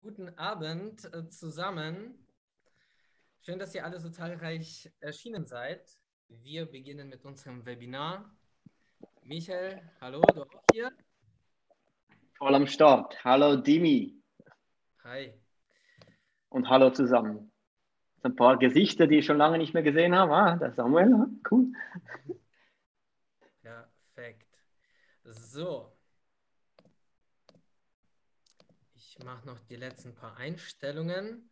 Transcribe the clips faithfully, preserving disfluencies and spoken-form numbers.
Guten Abend äh, zusammen. Schön, dass ihr alle so zahlreich erschienen seid. Wir beginnen mit unserem Webinar. Michael, hallo, du auch hier? Voll am Start. Hallo Dimi. Hi. Und hallo zusammen. So ein paar Gesichter, die ich schon lange nicht mehr gesehen habe. Ah, der Samuel, ah, cool. Perfekt. So. Ich mache noch die letzten paar Einstellungen.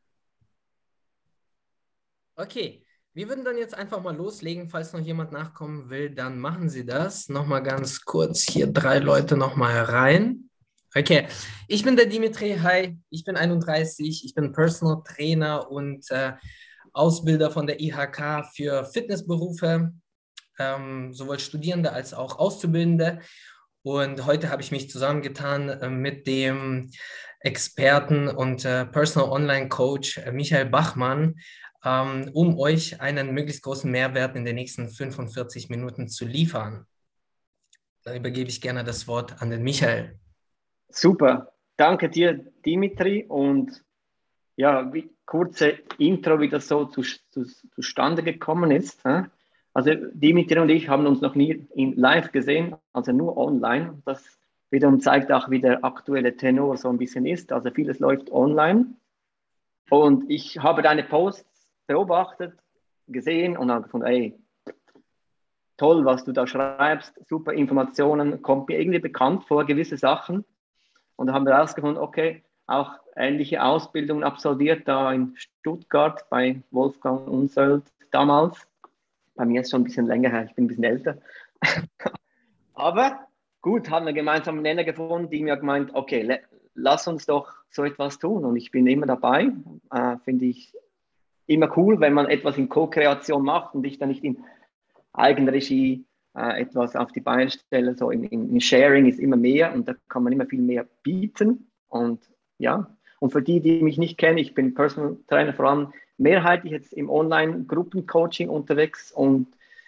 Okay, wir würden dann jetzt einfach mal loslegen. Falls noch jemand nachkommen will, dann machen Sie das. Nochmal ganz kurz hier drei Leute nochmal rein. Okay, ich bin der Dimitri. Hi, ich bin einunddreißig. Ich bin Personal Trainer und äh, Ausbilder von der I H K für Fitnessberufe, ähm, sowohl Studierende als auch Auszubildende. Und heute habe ich mich zusammengetan äh, mit dem Experten und äh, Personal Online Coach äh, Michael Bachmann, ähm, um euch einen möglichst großen Mehrwert in den nächsten fünfundvierzig Minuten zu liefern. Dann übergebe ich gerne das Wort an den Michael. Super. Danke dir, Dimitri. Und ja, wie, kurze Intro, wie das so zu, zu, zustande gekommen ist. Hä? Also Dimitri und ich haben uns noch nie in live gesehen, also nur online. Das wiederum zeigt auch, wie der aktuelle Tenor so ein bisschen ist. Also vieles läuft online. Und ich habe deine Posts beobachtet, gesehen und habe gefunden, ey, toll, was du da schreibst, super Informationen, kommt mir irgendwie bekannt vor, gewisse Sachen. Und da haben wir herausgefunden, okay, auch ähnliche Ausbildungen absolviert, da in Stuttgart bei Wolfgang Unsöld damals. Bei mir ist es schon ein bisschen länger her, ich bin ein bisschen älter. Aber gut, haben wir gemeinsam einen Nenner gefunden, die mir gemeint, okay, lass uns doch so etwas tun. Und ich bin immer dabei, äh, finde ich immer cool, wenn man etwas in Co-Kreation macht und ich dann nicht in Eigenregie äh, etwas auf die Beine stelle. So in, in, in Sharing ist immer mehr und da kann man immer viel mehr bieten. Und ja, und für die, die mich nicht kennen, ich bin Personal Trainer, vor allem mehrheitlich jetzt im Online-Gruppencoaching unterwegs und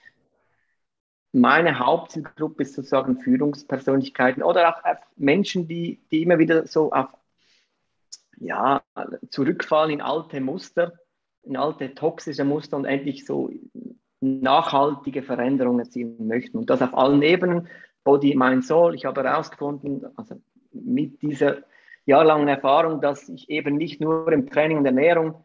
meine Hauptzielgruppe ist sozusagen Führungspersönlichkeiten oder auch Menschen, die, die immer wieder so auf, ja, zurückfallen in alte Muster, in alte toxische Muster und endlich so nachhaltige Veränderungen erzielen möchten. Und das auf allen Ebenen, Body, Mind, Soul. Ich habe herausgefunden, also mit dieser jahrelangen Erfahrung, dass ich eben nicht nur im Training und Ernährung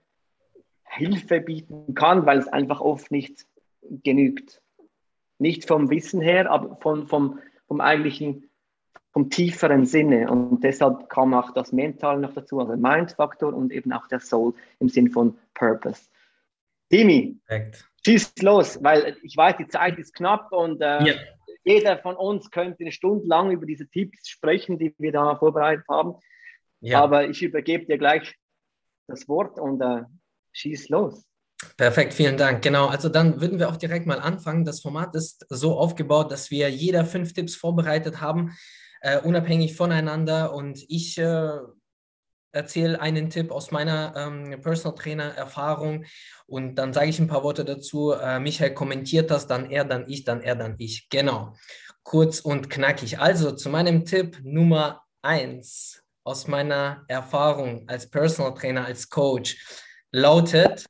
Hilfe bieten kann, weil es einfach oft nicht genügt. Nicht vom Wissen her, aber vom, vom, vom eigentlichen, vom tieferen Sinne. Und deshalb kam auch das Mental noch dazu, also Mind-Faktor und eben auch der Soul im Sinn von Purpose. Dimi, Perfekt. schieß los, weil ich weiß, die Zeit ist knapp und äh, Ja. jeder von uns könnte eine Stunde lang über diese Tipps sprechen, die wir da vorbereitet haben. Ja. Aber ich übergebe dir gleich das Wort und äh, schieß los. Perfekt, vielen Dank. Genau, also dann würden wir auch direkt mal anfangen. Das Format ist so aufgebaut, dass wir jeder fünf Tipps vorbereitet haben, äh, unabhängig voneinander. Und ich äh, erzähle einen Tipp aus meiner ähm, Personal Trainer Erfahrung und dann sage ich ein paar Worte dazu. Äh, Michael kommentiert das, dann er, dann ich, dann er, dann ich. Genau, kurz und knackig. Also zu meinem Tipp Nummer eins aus meiner Erfahrung als Personal Trainer, als Coach lautet: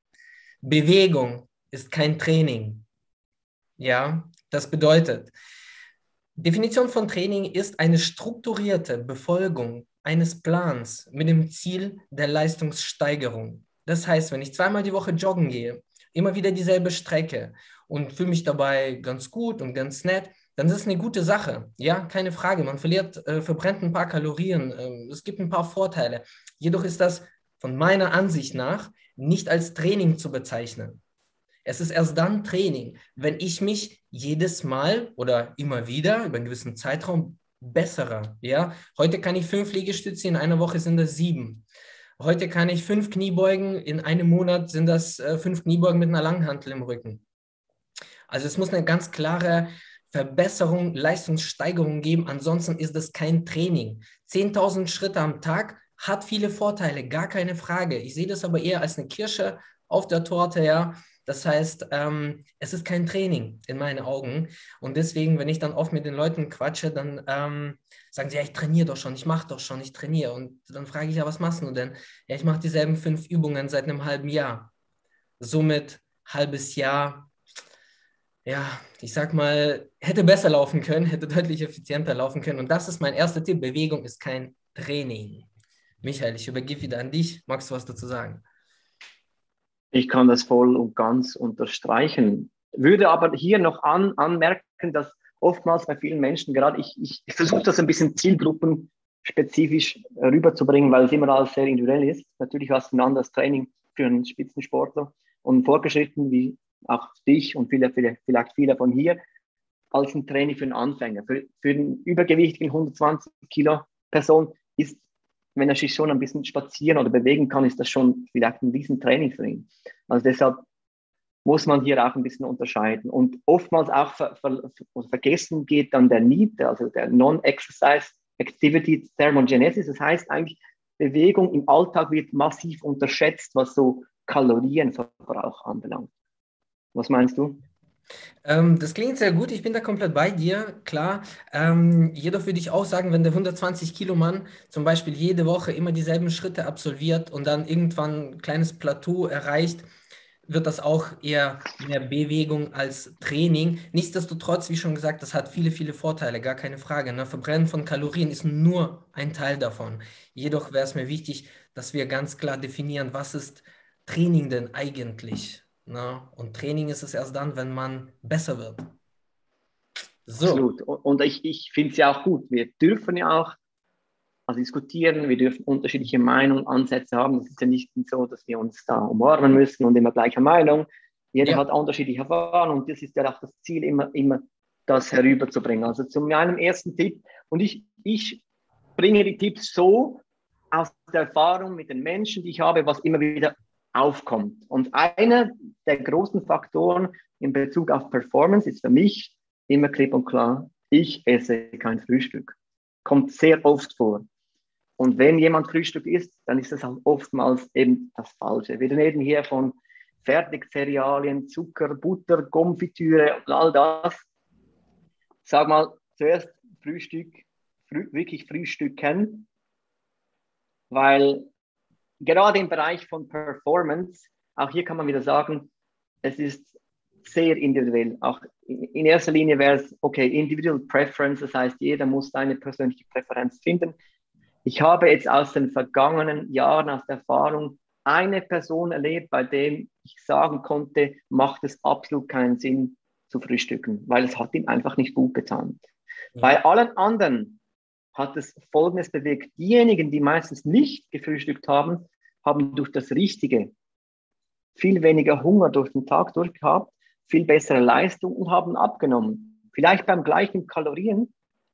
Bewegung ist kein Training. Ja, das bedeutet, Definition von Training ist eine strukturierte Befolgung eines Plans mit dem Ziel der Leistungssteigerung. Das heißt, wenn ich zweimal die Woche joggen gehe, immer wieder dieselbe Strecke und fühle mich dabei ganz gut und ganz nett, dann ist es eine gute Sache. Ja, keine Frage. Man verliert, äh, verbrennt ein paar Kalorien. Äh, es gibt ein paar Vorteile. Jedoch ist das von meiner Ansicht nach nicht als Training zu bezeichnen. Es ist erst dann Training, wenn ich mich jedes Mal oder immer wieder über einen gewissen Zeitraum bessere. Ja? Heute kann ich fünf Liegestütze, in einer Woche sind das sieben. Heute kann ich fünf Kniebeugen, in einem Monat sind das äh, fünf Kniebeugen mit einer Langhantel im Rücken. Also es muss eine ganz klare Verbesserung, Leistungssteigerung geben, ansonsten ist das kein Training. zehntausend Schritte am Tag hat viele Vorteile, gar keine Frage. Ich sehe das aber eher als eine Kirsche auf der Torte, ja. Das heißt, ähm, es ist kein Training in meinen Augen. Und deswegen, wenn ich dann oft mit den Leuten quatsche, dann ähm, sagen sie, ja, ich trainiere doch schon, ich mache doch schon, ich trainiere. Und dann frage ich, ja, was machst du denn? Ja, ich mache dieselben fünf Übungen seit einem halben Jahr. Somit halbes Jahr, ja, ich sag mal, hätte besser laufen können, hätte deutlich effizienter laufen können. Und das ist mein erster Tipp. Bewegung ist kein Training. Michael, ich übergebe wieder an dich. Magst du was dazu sagen? Ich kann das voll und ganz unterstreichen. Würde aber hier noch an, anmerken, dass oftmals bei vielen Menschen, gerade ich, ich, ich versuche das ein bisschen zielgruppenspezifisch rüberzubringen, weil es immer alles sehr individuell ist. Natürlich hast du ein anderes Training für einen Spitzensportler und fortgeschritten, wie auch dich und viele, viele, vielleicht viele von hier, als ein Training für einen Anfänger. Für, für einen übergewichtigen hundertzwanzig Kilo Person ist, wenn er sich schon ein bisschen spazieren oder bewegen kann, ist das schon vielleicht ein riesen Training für ihn. Also deshalb muss man hier auch ein bisschen unterscheiden. Und oftmals auch ver, ver, vergessen geht dann der N E A T, also der Non-Exercise Activity Thermogenesis. Das heißt eigentlich, Bewegung im Alltag wird massiv unterschätzt, was so Kalorienverbrauch anbelangt. Was meinst du? Ähm, das klingt sehr gut, ich bin da komplett bei dir, klar. Ähm, jedoch würde ich auch sagen, wenn der hundertzwanzig Kilo Mann zum Beispiel jede Woche immer dieselben Schritte absolviert und dann irgendwann ein kleines Plateau erreicht, wird das auch eher mehr Bewegung als Training. Nichtsdestotrotz, wie schon gesagt, das hat viele, viele Vorteile, gar keine Frage. Ne? Verbrennen von Kalorien ist nur ein Teil davon. Jedoch wäre es mir wichtig, dass wir ganz klar definieren, was ist Training denn eigentlich? Ne? Und Training ist es erst dann, wenn man besser wird. So, Absolut. Und ich, ich finde es ja auch gut. Wir dürfen ja auch also diskutieren, wir dürfen unterschiedliche Meinungen, Ansätze haben. Es ist ja nicht so, dass wir uns da umarmen müssen und immer gleicher Meinung. Jeder ja, hat unterschiedliche Erfahrungen und das ist ja auch das Ziel, immer, immer das herüberzubringen. Also zu meinem ersten Tipp. Und ich, ich bringe die Tipps so aus der Erfahrung mit den Menschen, die ich habe, was immer wieder aufkommt. Und einer der großen Faktoren in Bezug auf Performance ist für mich immer klipp und klar, ich esse kein Frühstück. Kommt sehr oft vor. Und wenn jemand Frühstück isst, dann ist das halt oftmals eben das Falsche. Wir reden hier von Fertigcerealien, Zucker, Butter, Konfitüre und all das. Sag mal, zuerst Frühstück, früh, wirklich frühstücken, weil gerade im Bereich von Performance, auch hier kann man wieder sagen, es ist sehr individuell. Auch in erster Linie wäre es, okay, Individual Preference, das heißt, jeder muss seine persönliche Präferenz finden. Ich habe jetzt aus den vergangenen Jahren, aus der Erfahrung, eine Person erlebt, bei dem ich sagen konnte, macht es absolut keinen Sinn zu frühstücken, weil es hat ihm einfach nicht gut getan. ja, Bei allen anderen hat es Folgendes bewirkt. Diejenigen, die meistens nicht gefrühstückt haben, haben durch das Richtige viel weniger Hunger durch den Tag durchgehabt, viel bessere Leistung und haben abgenommen. Vielleicht beim gleichen Kalorieneinsatz,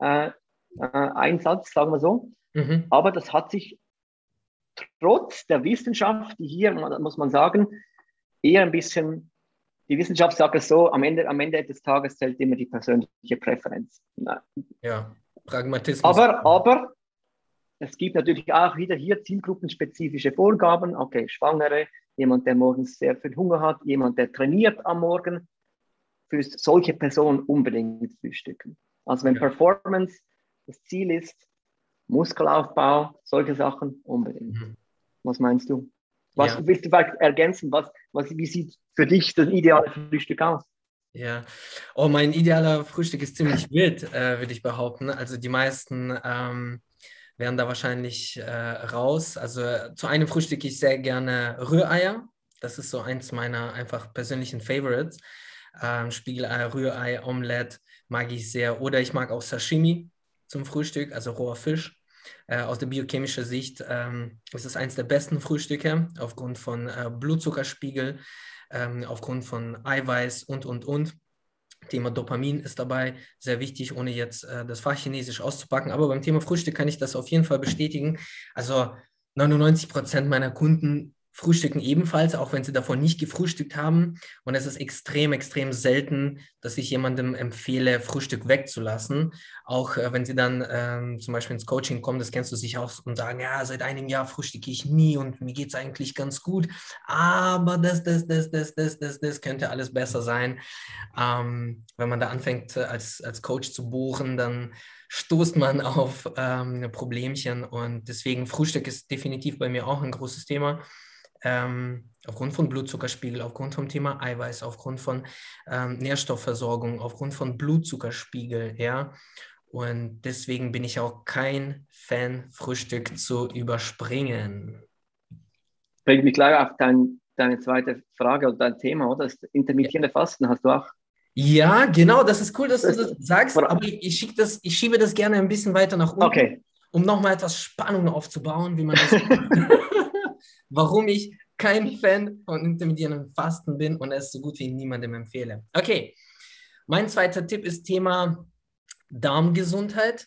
äh, äh, sagen wir so. mhm. Aber das hat sich trotz der Wissenschaft, die hier, muss man sagen, eher ein bisschen, die Wissenschaft sagt es so, am Ende, am Ende des Tages zählt immer die persönliche Präferenz. Ja, Pragmatismus. Aber, aber es gibt natürlich auch wieder hier zielgruppenspezifische Vorgaben. Okay, Schwangere, jemand, der morgens sehr viel Hunger hat, jemand, der trainiert am Morgen. Für solche Personen unbedingt frühstücken. Also wenn Ja. Performance das Ziel ist, Muskelaufbau, solche Sachen unbedingt. Mhm. Was meinst du? Was Ja. willst du vielleicht ergänzen? Was, was, wie sieht für dich das ideale Frühstück aus? Ja, oh, mein idealer Frühstück ist ziemlich wild, äh, würde ich behaupten. Also die meisten ähm, wären da wahrscheinlich äh, raus. Also äh, zu einem frühstücke ich sehr gerne Rühreier. Das ist so eins meiner einfach persönlichen Favorites. Ähm, Spiegelei, Rührei, Omelette mag ich sehr. Oder ich mag auch Sashimi zum Frühstück, also roher Fisch. Äh, aus der biochemischen Sicht ähm, ist es eines der besten Frühstücke aufgrund von äh, Blutzuckerspiegel, ähm, aufgrund von Eiweiß und, und, und. Thema Dopamin ist dabei sehr wichtig, ohne jetzt äh, das Fachchinesisch auszupacken. Aber beim Thema Frühstück kann ich das auf jeden Fall bestätigen. Also neunundneunzig Prozent meiner Kunden frühstücken ebenfalls, auch wenn sie davon nicht gefrühstückt haben. Und es ist extrem, extrem selten, dass ich jemandem empfehle, Frühstück wegzulassen. Auch äh, wenn sie dann ähm, zum Beispiel ins Coaching kommen, das kennst du sicher auch, und sagen, ja, seit einem Jahr frühstücke ich nie und mir geht es eigentlich ganz gut. Aber das, das, das, das, das, das, das könnte alles besser sein. Ähm, wenn man da anfängt, äh, als, als Coach zu bohren, dann stoßt man auf ähm, Problemchen. Und deswegen Frühstück ist definitiv bei mir auch ein großes Thema. Ähm, aufgrund von Blutzuckerspiegel, aufgrund vom Thema Eiweiß, aufgrund von ähm, Nährstoffversorgung, aufgrund von Blutzuckerspiegel, ja. Und deswegen bin ich auch kein Fan, Frühstück zu überspringen. Bringt mich gleich auf dein, deine zweite Frage oder dein Thema, oder? Das intermittierende Fasten hast du auch. Ja, genau, das ist cool, dass du Das, das sagst, aber ich, ich, schick das, ich schiebe das gerne ein bisschen weiter nach unten, okay. um nochmal etwas Spannung aufzubauen, wie man das warum ich kein Fan von intermittierendem Fasten bin und es so gut wie niemandem empfehle. Okay, mein zweiter Tipp ist Thema Darmgesundheit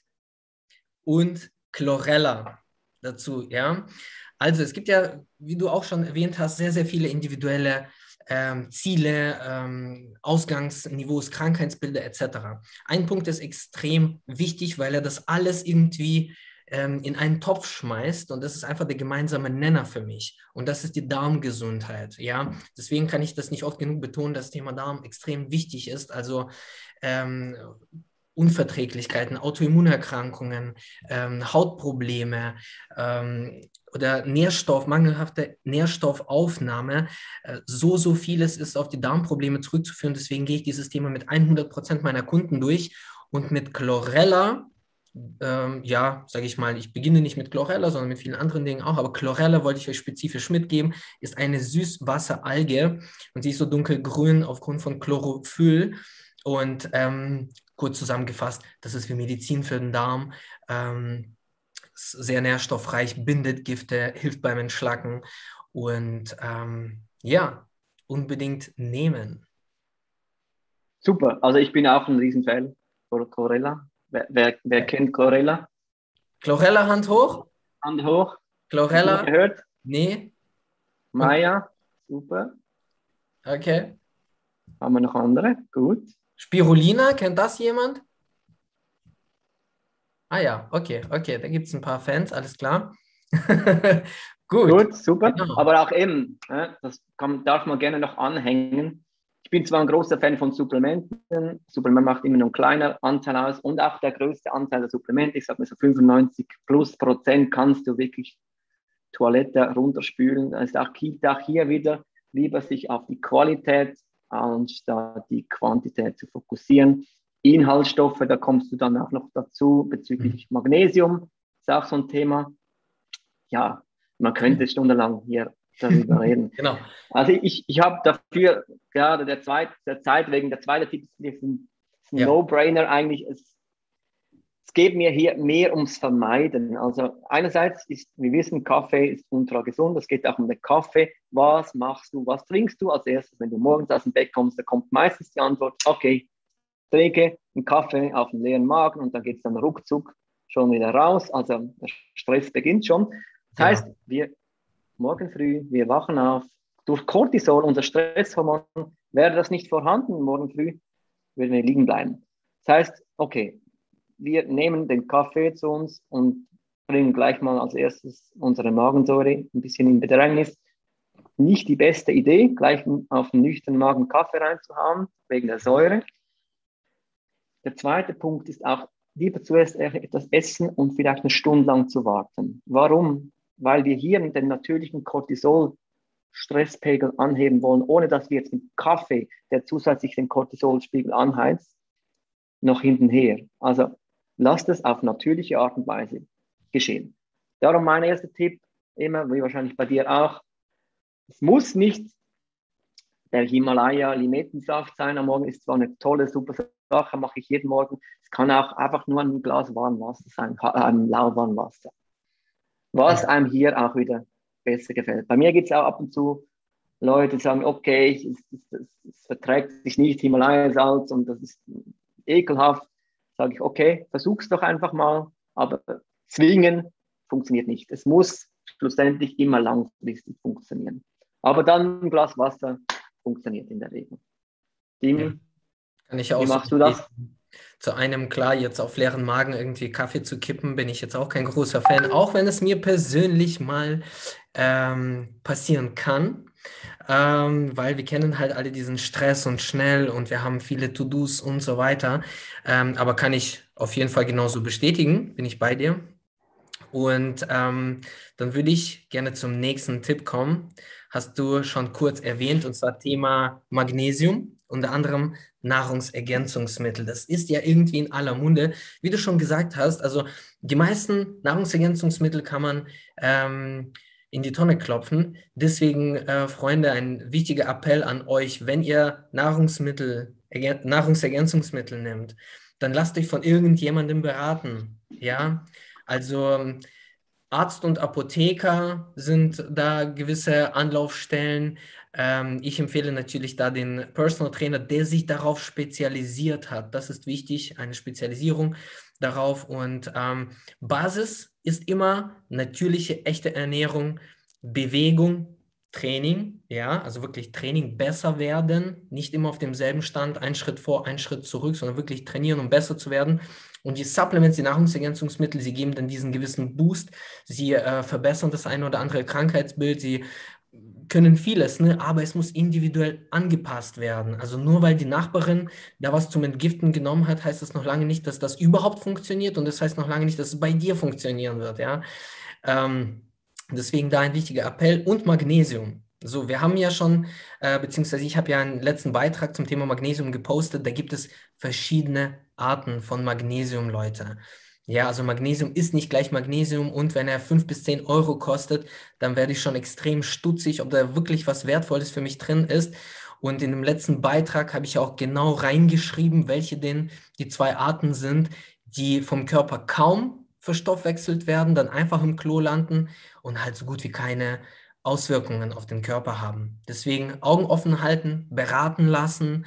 und Chlorella dazu, ja. Also es gibt ja, wie du auch schon erwähnt hast, sehr, sehr viele individuelle ähm, Ziele, ähm, Ausgangsniveaus, Krankheitsbilder et cetera. Ein Punkt ist extrem wichtig, weil er das alles irgendwie ähm, in einen Topf schmeißt und das ist einfach der gemeinsame Nenner für mich und das ist die Darmgesundheit, ja. Deswegen kann ich das nicht oft genug betonen, dass das Thema Darm extrem wichtig ist, also ähm, Unverträglichkeiten, Autoimmunerkrankungen, ähm, Hautprobleme ähm, oder Nährstoff, mangelhafte Nährstoffaufnahme. Äh, so, so vieles ist auf die Darmprobleme zurückzuführen. Deswegen gehe ich dieses Thema mit hundert Prozent meiner Kunden durch. Und mit Chlorella, ähm, ja, sage ich mal, ich beginne nicht mit Chlorella, sondern mit vielen anderen Dingen auch, aber Chlorella wollte ich euch spezifisch mitgeben, ist eine Süßwasseralge und sie ist so dunkelgrün aufgrund von Chlorophyll. Und ähm, kurz zusammengefasst, das ist wie Medizin für den Darm, ähm, sehr nährstoffreich, bindet Gifte, hilft beim Entschlacken und ähm, ja, unbedingt nehmen. Super, also ich bin auch ein Riesenfan von Chlorella. Wer, wer, wer kennt Chlorella? Chlorella, Hand hoch. Hand hoch. Noch nie Chlorella, gehört? nee. Und, Maya, super. okay. Haben wir noch andere? Gut. Spirulina, kennt das jemand? Ah ja, okay, okay, da gibt es ein paar Fans, alles klar. Gut, Gut, super. genau. Aber auch eben, äh, das kann, darf man gerne noch anhängen. Ich bin zwar ein großer Fan von Supplementen. Supplement macht immer nur einen kleinen Anteil aus und auch der größte Anteil der Supplemente, ich sage mal so fünfundneunzig plus Prozent, kannst du wirklich Toilette runterspülen. Das ist auch, auch hier wieder lieber sich auf die Qualität anstatt die Quantität zu fokussieren. Inhaltsstoffe, da kommst du dann auch noch dazu bezüglich Magnesium, ist auch so ein Thema. Ja, man könnte stundenlang hier darüber reden. Genau. Also ich, ich habe dafür gerade der, Zeit, der Zeit wegen der zweite Tipp ist ein, ist ein Ja. No-Brainer eigentlich. Es, es geht mir hier mehr ums Vermeiden. Also einerseits ist, wir wissen, Kaffee ist ultra gesund. Es geht auch um den Kaffee. Was machst du? Was trinkst du als erstes, wenn du morgens aus dem Bett kommst? Da kommt meistens die Antwort: Okay, trinke einen Kaffee auf den leeren Magen und dann geht es dann ruckzuck schon wieder raus. Also der Stress beginnt schon. Das Genau. heißt, wir morgen früh, wir wachen auf. Durch Cortisol, unser Stresshormon, wäre das nicht vorhanden, morgen früh würden wir liegen bleiben. Das heißt, okay, wir nehmen den Kaffee zu uns und bringen gleich mal als erstes unsere Magensäure ein bisschen in Bedrängnis. Nicht die beste Idee, gleich auf den nüchternen Magen Kaffee reinzuhauen, wegen der Säure. Der zweite Punkt ist auch, lieber zuerst etwas essen und vielleicht eine Stunde lang zu warten. Warum? Weil wir hier den natürlichen Cortisol-Stresspegel anheben wollen, ohne dass wir jetzt mit Kaffee, der zusätzlich den Cortisolspiegel anheizt, noch hintenher. Also lasst es auf natürliche Art und Weise geschehen. Darum mein erster Tipp, immer, wie wahrscheinlich bei dir auch, es muss nicht der Himalaya-Limettensaft sein am Morgen, ist zwar eine tolle, super Sache, mache ich jeden Morgen. Es kann auch einfach nur ein Glas warmes Wasser sein, ein lauwarmes Wasser. Was einem hier auch wieder besser gefällt. Bei mir gibt es auch ab und zu Leute, die sagen, okay, es, es, es, es verträgt sich nicht Himalaya-Salz und das ist ekelhaft. Sage ich, okay, versuch's doch einfach mal, aber zwingen funktioniert nicht. Es muss schlussendlich immer langfristig funktionieren. Aber dann ein Glas Wasser funktioniert in der Regel. Ja, Dimi, kann ich wie auch so machst du das? bestätigen. Zu einem, klar, jetzt auf leeren Magen irgendwie Kaffee zu kippen, bin ich jetzt auch kein großer Fan, auch wenn es mir persönlich mal ähm, passieren kann, ähm, weil wir kennen halt alle diesen Stress und schnell und wir haben viele To-Dos und so weiter. Ähm, aber kann ich auf jeden Fall genauso bestätigen, bin ich bei dir. Und ähm, dann würde ich gerne zum nächsten Tipp kommen. Hast du schon kurz erwähnt, und zwar Thema Magnesium, unter anderem Nahrungsergänzungsmittel. Das ist ja irgendwie in aller Munde. Wie du schon gesagt hast, also die meisten Nahrungsergänzungsmittel kann man ähm, in die Tonne klopfen. Deswegen, äh, Freunde, ein wichtiger Appell an euch, wenn ihr Nahrungsmittel, Ergän Nahrungsergänzungsmittel nehmt, dann lasst euch von irgendjemandem beraten. Ja, also Arzt und Apotheker sind da gewisse Anlaufstellen. Ähm, ich empfehle natürlich da den Personal Trainer, der sich darauf spezialisiert hat. Das ist wichtig, eine Spezialisierung darauf. Und ähm, Basis ist immer natürliche, echte Ernährung, Bewegung, Training, ja, also wirklich Training besser werden, nicht immer auf demselben Stand, ein Schritt vor, ein Schritt zurück, sondern wirklich trainieren, um besser zu werden. Und die Supplements, die Nahrungsergänzungsmittel, sie geben dann diesen gewissen Boost, sie äh, verbessern das eine oder andere Krankheitsbild, sie können vieles, ne? Aber es muss individuell angepasst werden. Also nur weil die Nachbarin da was zum Entgiften genommen hat, heißt das noch lange nicht, dass das überhaupt funktioniert und das heißt noch lange nicht, dass es bei dir funktionieren wird, ja. Ähm, deswegen da ein wichtiger Appell und Magnesium. So, wir haben ja schon, äh, beziehungsweise ich habe ja einen letzten Beitrag zum Thema Magnesium gepostet. Da gibt es verschiedene Arten von Magnesium, Leute. Ja, also Magnesium ist nicht gleich Magnesium und wenn er fünf bis zehn Euro kostet, dann werde ich schon extrem stutzig, ob da wirklich was Wertvolles für mich drin ist. Und in dem letzten Beitrag habe ich auch genau reingeschrieben, welche denn die zwei Arten sind, die vom Körper kaum verstoffwechselt werden, dann einfach im Klo landen und halt so gut wie keine Auswirkungen auf den Körper haben. Deswegen Augen offen halten, beraten lassen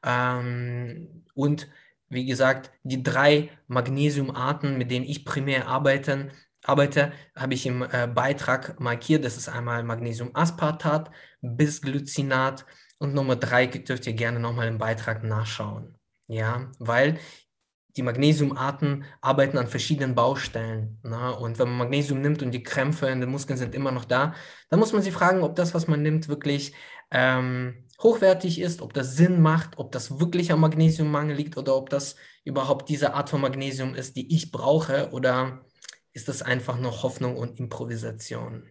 ähm, und wie gesagt, die drei Magnesiumarten, mit denen ich primär arbeiten, arbeite, habe ich im äh, Beitrag markiert. Das ist einmal Magnesiumaspartat, Bisglycinat und Nummer drei dürft ihr gerne nochmal im Beitrag nachschauen. Ja, weil die Magnesiumarten arbeiten an verschiedenen Baustellen. Ne? Und wenn man Magnesium nimmt und die Krämpfe in den Muskeln sind immer noch da, dann muss man sich fragen, ob das, was man nimmt, wirklich ähm, hochwertig ist, ob das Sinn macht, ob das wirklich am Magnesiummangel liegt oder ob das überhaupt diese Art von Magnesium ist, die ich brauche, oder ist das einfach nur Hoffnung und Improvisation?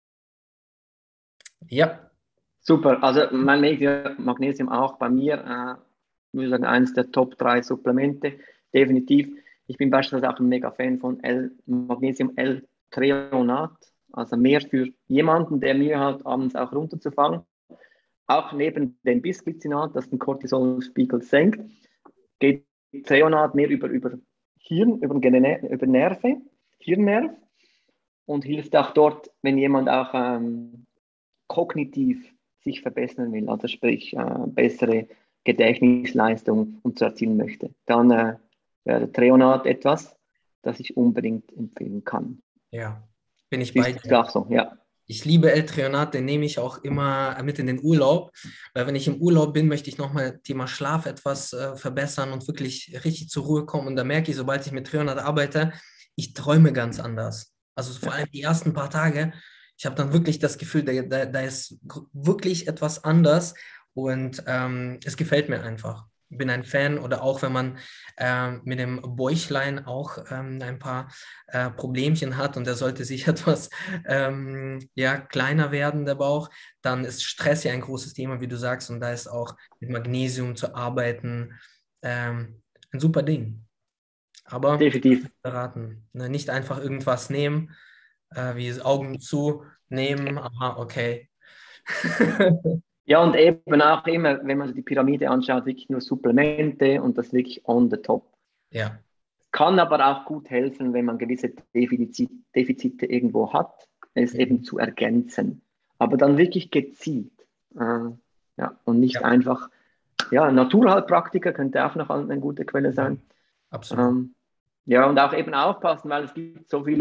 Ja. Super, also Magnesium, Magnesium auch bei mir, äh, ich würde sagen, eines der Top drei Supplemente, definitiv. Ich bin beispielsweise auch ein Mega-Fan von L, Magnesium L-Treonat, also mehr für jemanden, der Mühe hat, abends auch runterzufahren. Auch neben dem Bisglycinat, das den Cortisolspiegel senkt, geht Treonat mehr über, über Hirn, über, über Nerven, Hirnnerv und hilft auch dort, wenn jemand auch ähm, kognitiv sich verbessern will, also sprich äh, bessere Gedächtnisleistung und zu erzielen möchte, dann äh, wäre Treonat etwas, das ich unbedingt empfehlen kann. Ja, bin ich bei Siehst du dir. auch so, ja. Ich liebe L-Treonat, den nehme ich auch immer mit in den Urlaub, weil wenn ich im Urlaub bin, möchte ich nochmal Thema Schlaf etwas äh, verbessern und wirklich richtig zur Ruhe kommen. Und da merke ich, sobald ich mit Treonat arbeite, ich träume ganz anders. Also vor allem die ersten paar Tage, ich habe dann wirklich das Gefühl, da, da, da ist wirklich etwas anders und ähm, es gefällt mir einfach. Bin ein Fan oder auch wenn man ähm, mit dem Bäuchlein auch ähm, ein paar äh, Problemchen hat und der sollte sich etwas ähm, ja, kleiner werden, der Bauch, dann ist Stress ja ein großes Thema, wie du sagst, und da ist auch mit Magnesium zu arbeiten ähm, ein super Ding. Aber Definitiv. beraten, ne? Nicht einfach irgendwas nehmen, äh, wie Augen zu nehmen, aha, okay. Ja, und eben auch immer, wenn man die Pyramide anschaut, wirklich nur Supplemente und das wirklich on the top. Ja. Kann aber auch gut helfen, wenn man gewisse Defizit, Defizite irgendwo hat, es Mhm. eben zu ergänzen. Aber dann wirklich gezielt. Äh, ja, und nicht Ja. einfach, ja, Naturheilpraktiker könnte auch noch eine gute Quelle Ja, sein. absolut. Ähm, ja, und auch eben aufpassen, weil es gibt so viele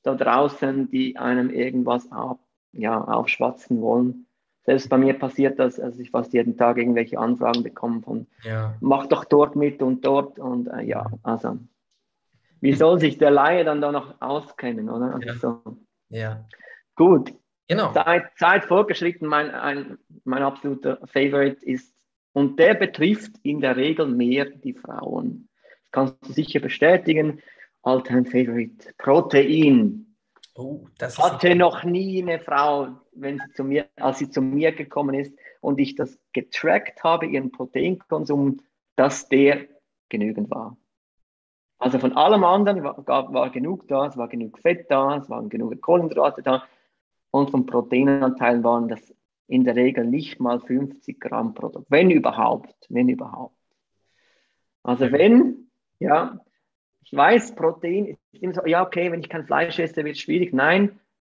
da draußen, die einem irgendwas auf, ja, aufschwatzen wollen. Selbst bei mir passiert das, also ich fast jeden Tag irgendwelche Anfragen bekomme von, Ja. mach doch dort mit und dort und äh, ja, also wie soll sich der Laie dann da noch auskennen, oder? Also Ja. so. Ja. Gut, Genau. Zeit, Zeit vorgeschritten, mein, ein, mein absoluter Favorite ist, und der betrifft in der Regel mehr die Frauen. Das kannst du sicher bestätigen. All-time Favorite, Protein. Oh, das ist Hatte noch nie eine Frau, wenn sie zu mir, als sie zu mir gekommen ist und ich das getrackt habe, ihren Proteinkonsum, dass der genügend war. Also von allem anderen war, war genug da, es war genug Fett da, es waren genug Kohlenhydrate da und vom Proteinanteil waren das in der Regel nicht mal fünfzig Gramm pro Tag, wenn überhaupt, wenn überhaupt. Also wenn, ja, ich weiß, Protein ist immer so, ja okay, wenn ich kein Fleisch esse, wird es schwierig. Nein,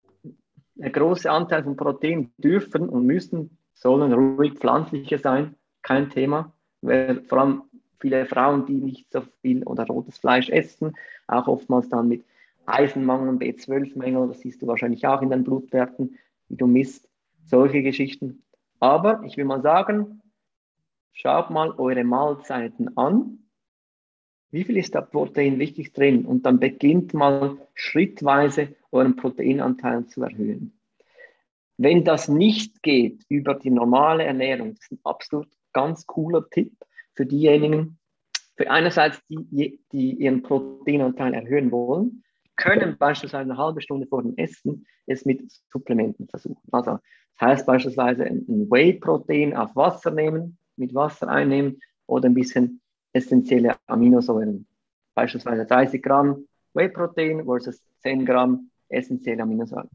der große Anteil von Protein dürfen und müssen, sollen ruhig pflanzliche sein, kein Thema. Weil vor allem viele Frauen, die nicht so viel oder rotes Fleisch essen, auch oftmals dann mit Eisenmangel, B zwölf Mängel, das siehst du wahrscheinlich auch in den Blutwerten, die du misst, solche Geschichten. Aber ich will mal sagen, schaut mal eure Mahlzeiten an. Wie viel ist da Protein wichtig drin? Und dann beginnt mal schrittweise euren Proteinanteil zu erhöhen. Wenn das nicht geht über die normale Ernährung, das ist ein absolut ganz cooler Tipp für diejenigen, für einerseits die, die ihren Proteinanteil erhöhen wollen, können beispielsweise eine halbe Stunde vor dem Essen es mit Supplementen versuchen. Also das heißt beispielsweise ein Whey-Protein auf Wasser nehmen, mit Wasser einnehmen oder ein bisschen essentielle Aminosäuren. Beispielsweise dreißig Gramm Whey-Protein versus zehn Gramm essentielle Aminosäuren.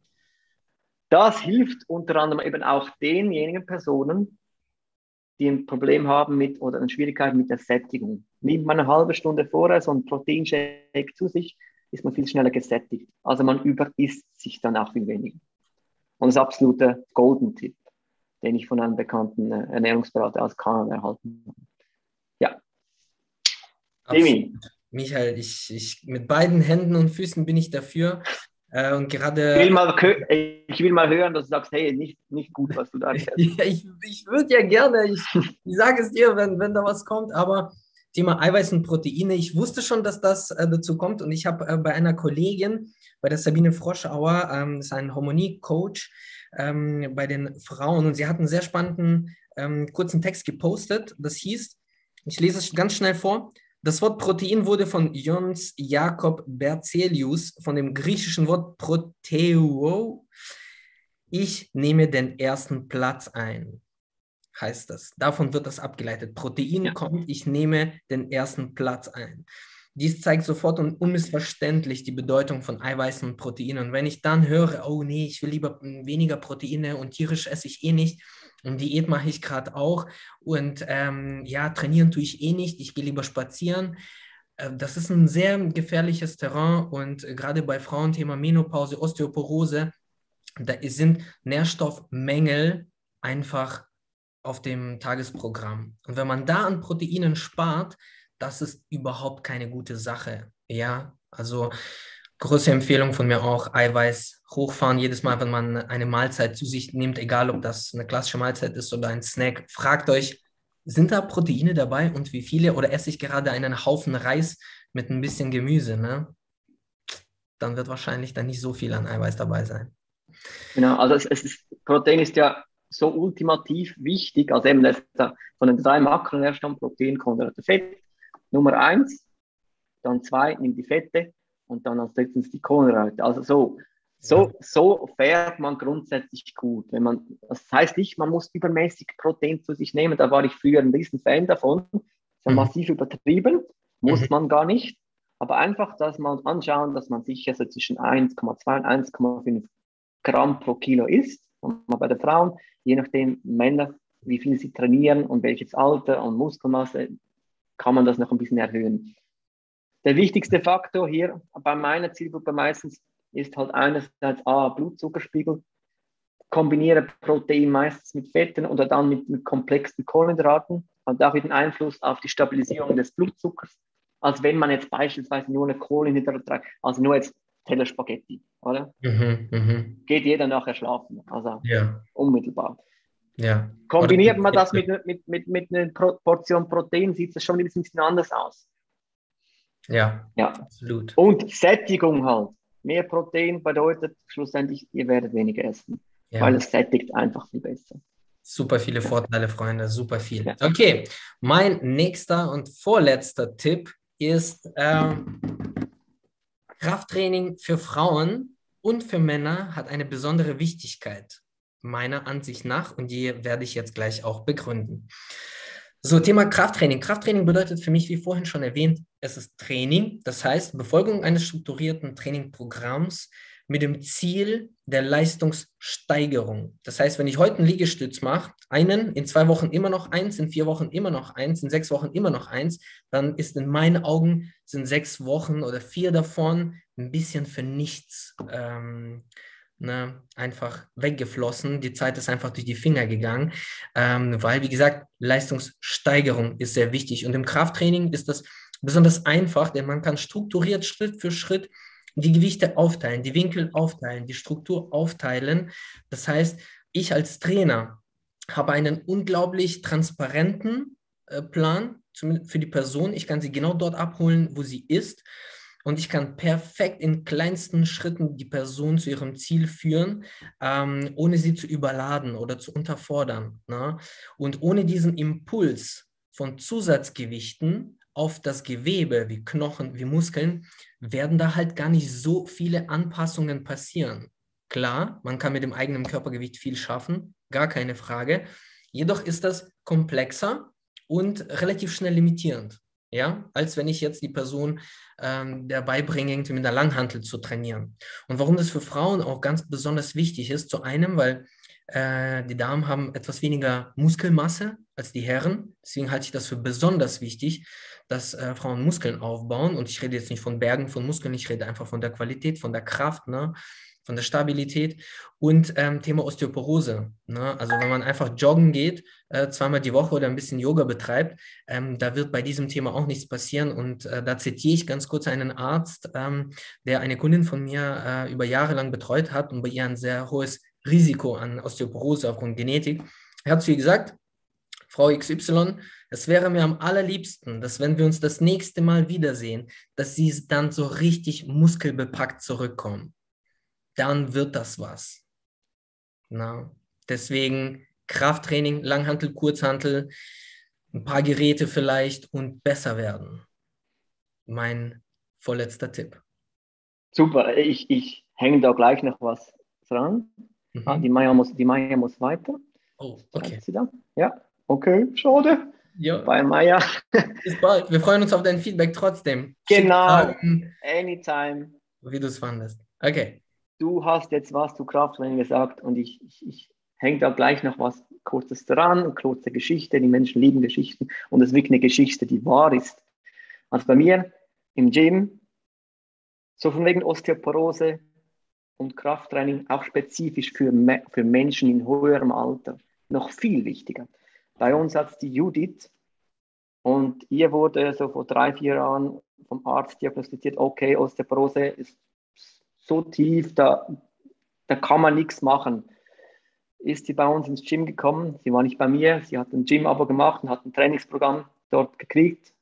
Das hilft unter anderem eben auch denjenigen Personen, die ein Problem haben mit oder eine Schwierigkeit mit der Sättigung. Nimmt man eine halbe Stunde vorher so einen Proteinshake zu sich, ist man viel schneller gesättigt. Also man überisst sich dann auch viel weniger. Und das ist absoluter Golden-Tipp, den ich von einem bekannten Ernährungsberater aus Kanada erhalten habe. Ja. Demi. Michael, ich, ich mit beiden Händen und Füßen bin ich dafür. Äh, und gerade. Ich will, mal, ich will mal hören, dass du sagst, hey, nicht, nicht gut, was du da erzählst. Ja, ich ich würde ja gerne, ich, ich sage es dir, wenn, wenn da was kommt, aber Thema Eiweiß und Proteine, ich wusste schon, dass das äh, dazu kommt und ich habe äh, bei einer Kollegin, bei der Sabine Froschauer, ähm, das ist ein Harmonie-Coach ähm, bei den Frauen und sie hat einen sehr spannenden ähm, kurzen Text gepostet, das hieß, ich lese es ganz schnell vor, das Wort Protein wurde von Jöns Jakob Berzelius von dem griechischen Wort Proteo. Ich nehme den ersten Platz ein, heißt das. Davon wird das abgeleitet. Protein ja. kommt, ich nehme den ersten Platz ein. Dies zeigt sofort und unmissverständlich die Bedeutung von Eiweißen und Proteinen. Und wenn ich dann höre, oh nee, ich will lieber weniger Proteine und tierisch esse ich eh nicht und Diät mache ich gerade auch und ähm, ja, trainieren tue ich eh nicht, ich gehe lieber spazieren. Äh, das ist ein sehr gefährliches Terrain und äh, gerade bei Frauen, Thema Menopause, Osteoporose, da sind Nährstoffmängel einfach auf dem Tagesprogramm. Und wenn man da an Proteinen spart, das ist überhaupt keine gute Sache. Ja, also große Empfehlung von mir auch, Eiweiß hochfahren. Jedes Mal, wenn man eine Mahlzeit zu sich nimmt, egal ob das eine klassische Mahlzeit ist oder ein Snack, fragt euch, sind da Proteine dabei und wie viele? Oder esse ich gerade einen Haufen Reis mit ein bisschen Gemüse? Ne? Dann wird wahrscheinlich dann nicht so viel an Eiweiß dabei sein. Genau, also es, es ist, Protein ist ja so ultimativ wichtig, also eben das, von den drei Makronährstoffen, Protein, Kohlenhydrate, Fett, Nummer eins, dann zwei, nimm die Fette und dann als drittens die Kohlenhydrate. Also so, so, ja. so fährt man grundsätzlich gut. Wenn man, das heißt nicht, man muss übermäßig Protein zu sich nehmen, da war ich früher ein riesen Fan davon, das ist mhm. massiv übertrieben, muss mhm. man gar nicht, aber einfach, dass man anschauen, dass man sicher so zwischen eins Komma zwei und eins Komma fünf Gramm pro Kilo isst, und bei den Frauen, je nachdem Männer, wie viel sie trainieren und welches Alter und Muskelmasse, kann man das noch ein bisschen erhöhen. Der wichtigste Faktor hier bei meiner Zielgruppe meistens ist halt einerseits A, Blutzuckerspiegel, kombiniere Protein meistens mit Fetten oder dann mit, mit komplexen Kohlenhydraten, hat auch einen Einfluss auf die Stabilisierung des Blutzuckers, als wenn man jetzt beispielsweise nur eine Kohlenhydrate, also nur jetzt Teller Spaghetti, oder? Mhm, mhm. Geht jeder nachher schlafen, also Ja, unmittelbar. ja. Oder Kombiniert man das mit, mit, mit, mit einer Portion Protein, sieht es schon ein bisschen anders aus. ja, Ja. absolut. Und Sättigung halt. Mehr Protein bedeutet schlussendlich, ihr werdet weniger essen, weil Ja. es sättigt einfach viel besser. Super viele Ja. Vorteile, Freunde, super viel. Ja. Okay, mein nächster und vorletzter Tipp ist ähm, Krafttraining für Frauen und für Männer hat eine besondere Wichtigkeit, meiner Ansicht nach, und die werde ich jetzt gleich auch begründen. So, Thema Krafttraining. Krafttraining bedeutet für mich, wie vorhin schon erwähnt, es ist Training, das heißt Befolgung eines strukturierten Trainingprogramms mit dem Ziel der Leistungssteigerung. Das heißt, wenn ich heute einen Liegestütz mache, einen, in zwei Wochen immer noch eins, in vier Wochen immer noch eins, in sechs Wochen immer noch eins, dann ist in meinen Augen, sind sechs Wochen oder vier davon ein bisschen für nichts ähm, ne, einfach weggeflossen. Die Zeit ist einfach durch die Finger gegangen, ähm, weil, wie gesagt, Leistungssteigerung ist sehr wichtig. Und im Krafttraining ist das besonders einfach, denn man kann strukturiert Schritt für Schritt die Gewichte aufteilen, die Winkel aufteilen, die Struktur aufteilen. Das heißt, ich als Trainer habe einen unglaublich transparenten äh, Plan für die Person. Ich kann sie genau dort abholen, wo sie ist. Und ich kann perfekt in kleinsten Schritten die Person zu ihrem Ziel führen, ähm, ohne sie zu überladen oder zu unterfordern. Ne? Und ohne diesen Impuls von Zusatzgewichten auf das Gewebe, wie Knochen, wie Muskeln, werden da halt gar nicht so viele Anpassungen passieren. Klar, man kann mit dem eigenen Körpergewicht viel schaffen, gar keine Frage. Jedoch ist das komplexer und relativ schnell limitierend. Ja, als wenn ich jetzt die Person ähm, dabei bringe, irgendwie mit der Langhantel zu trainieren. Und warum das für Frauen auch ganz besonders wichtig ist, zu einem, weil äh, die Damen haben etwas weniger Muskelmasse als die Herren. Deswegen halte ich das für besonders wichtig, dass äh, Frauen Muskeln aufbauen. Und ich rede jetzt nicht von Bergen von Muskeln, ich rede einfach von der Qualität, von der Kraft, ne? Von der Stabilität und ähm, Thema Osteoporose. Ne? Also wenn man einfach joggen geht, äh, zweimal die Woche oder ein bisschen Yoga betreibt, ähm, da wird bei diesem Thema auch nichts passieren. Und äh, da zitiere ich ganz kurz einen Arzt, ähm, der eine Kundin von mir äh, über Jahre lang betreut hat und bei ihr ein sehr hohes Risiko an Osteoporose aufgrund Genetik. Er hat zu ihr gesagt, Frau X Y, es wäre mir am allerliebsten, dass wenn wir uns das nächste Mal wiedersehen, dass Sie dann so richtig muskelbepackt zurückkommen. Dann wird das was. Na? Deswegen Krafttraining, Langhantel, Kurzhantel, ein paar Geräte vielleicht und besser werden. Mein vorletzter Tipp. Super, ich, ich hänge da gleich noch was dran. Mhm. Ah, die Maya muss, die Maya muss weiter. Oh, okay. Bleibt sie da? Ja, okay, schade. Ja, Bei Maya. bis bald. Wir freuen uns auf dein Feedback trotzdem. Schick Genau, Fragen, anytime. wie du es fandest. Okay. Du hast jetzt was zu Krafttraining gesagt und ich, ich, ich hänge da gleich noch was Kurzes dran, eine kurze Geschichte. Die Menschen lieben Geschichten und es ist wirklich eine Geschichte, die wahr ist. Also bei mir im Gym, so von wegen Osteoporose und Krafttraining, auch spezifisch für, für Menschen in höherem Alter, noch viel wichtiger. Bei uns hat es die Judith und ihr wurde so vor drei, vier Jahren vom Arzt diagnostiziert, okay, Osteoporose ist so tief, da, da kann man nichts machen. Ist sie bei uns ins Gym gekommen, sie war nicht bei mir, sie hat ein Gym-Abo gemacht und hat ein Trainingsprogramm dort gekriegt,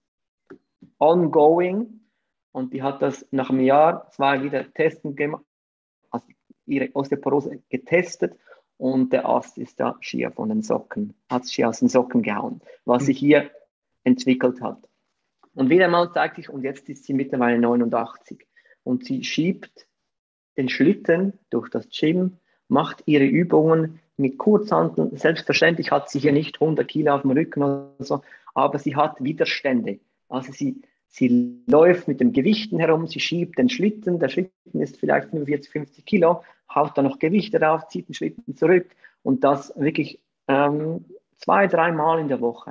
ongoing, und die hat das nach einem Jahr, zwei wieder testen gemacht, also ihre Osteoporose getestet und der Ast ist da schier von den Socken, hat es schier aus den Socken gehauen, was sich hier entwickelt hat. Und wieder mal zeigt sich, und jetzt ist sie mittlerweile neunundachtzig und sie schiebt den Schlitten durch das Gym, macht ihre Übungen mit Kurzhanteln. Selbstverständlich hat sie hier nicht hundert Kilo auf dem Rücken oder so, aber sie hat Widerstände. Also sie, sie läuft mit den Gewichten herum, sie schiebt den Schlitten, der Schlitten ist vielleicht fünfundvierzig, fünfzig Kilo, haut da noch Gewichte drauf, zieht den Schlitten zurück und das wirklich ähm, zwei, dreimal in der Woche.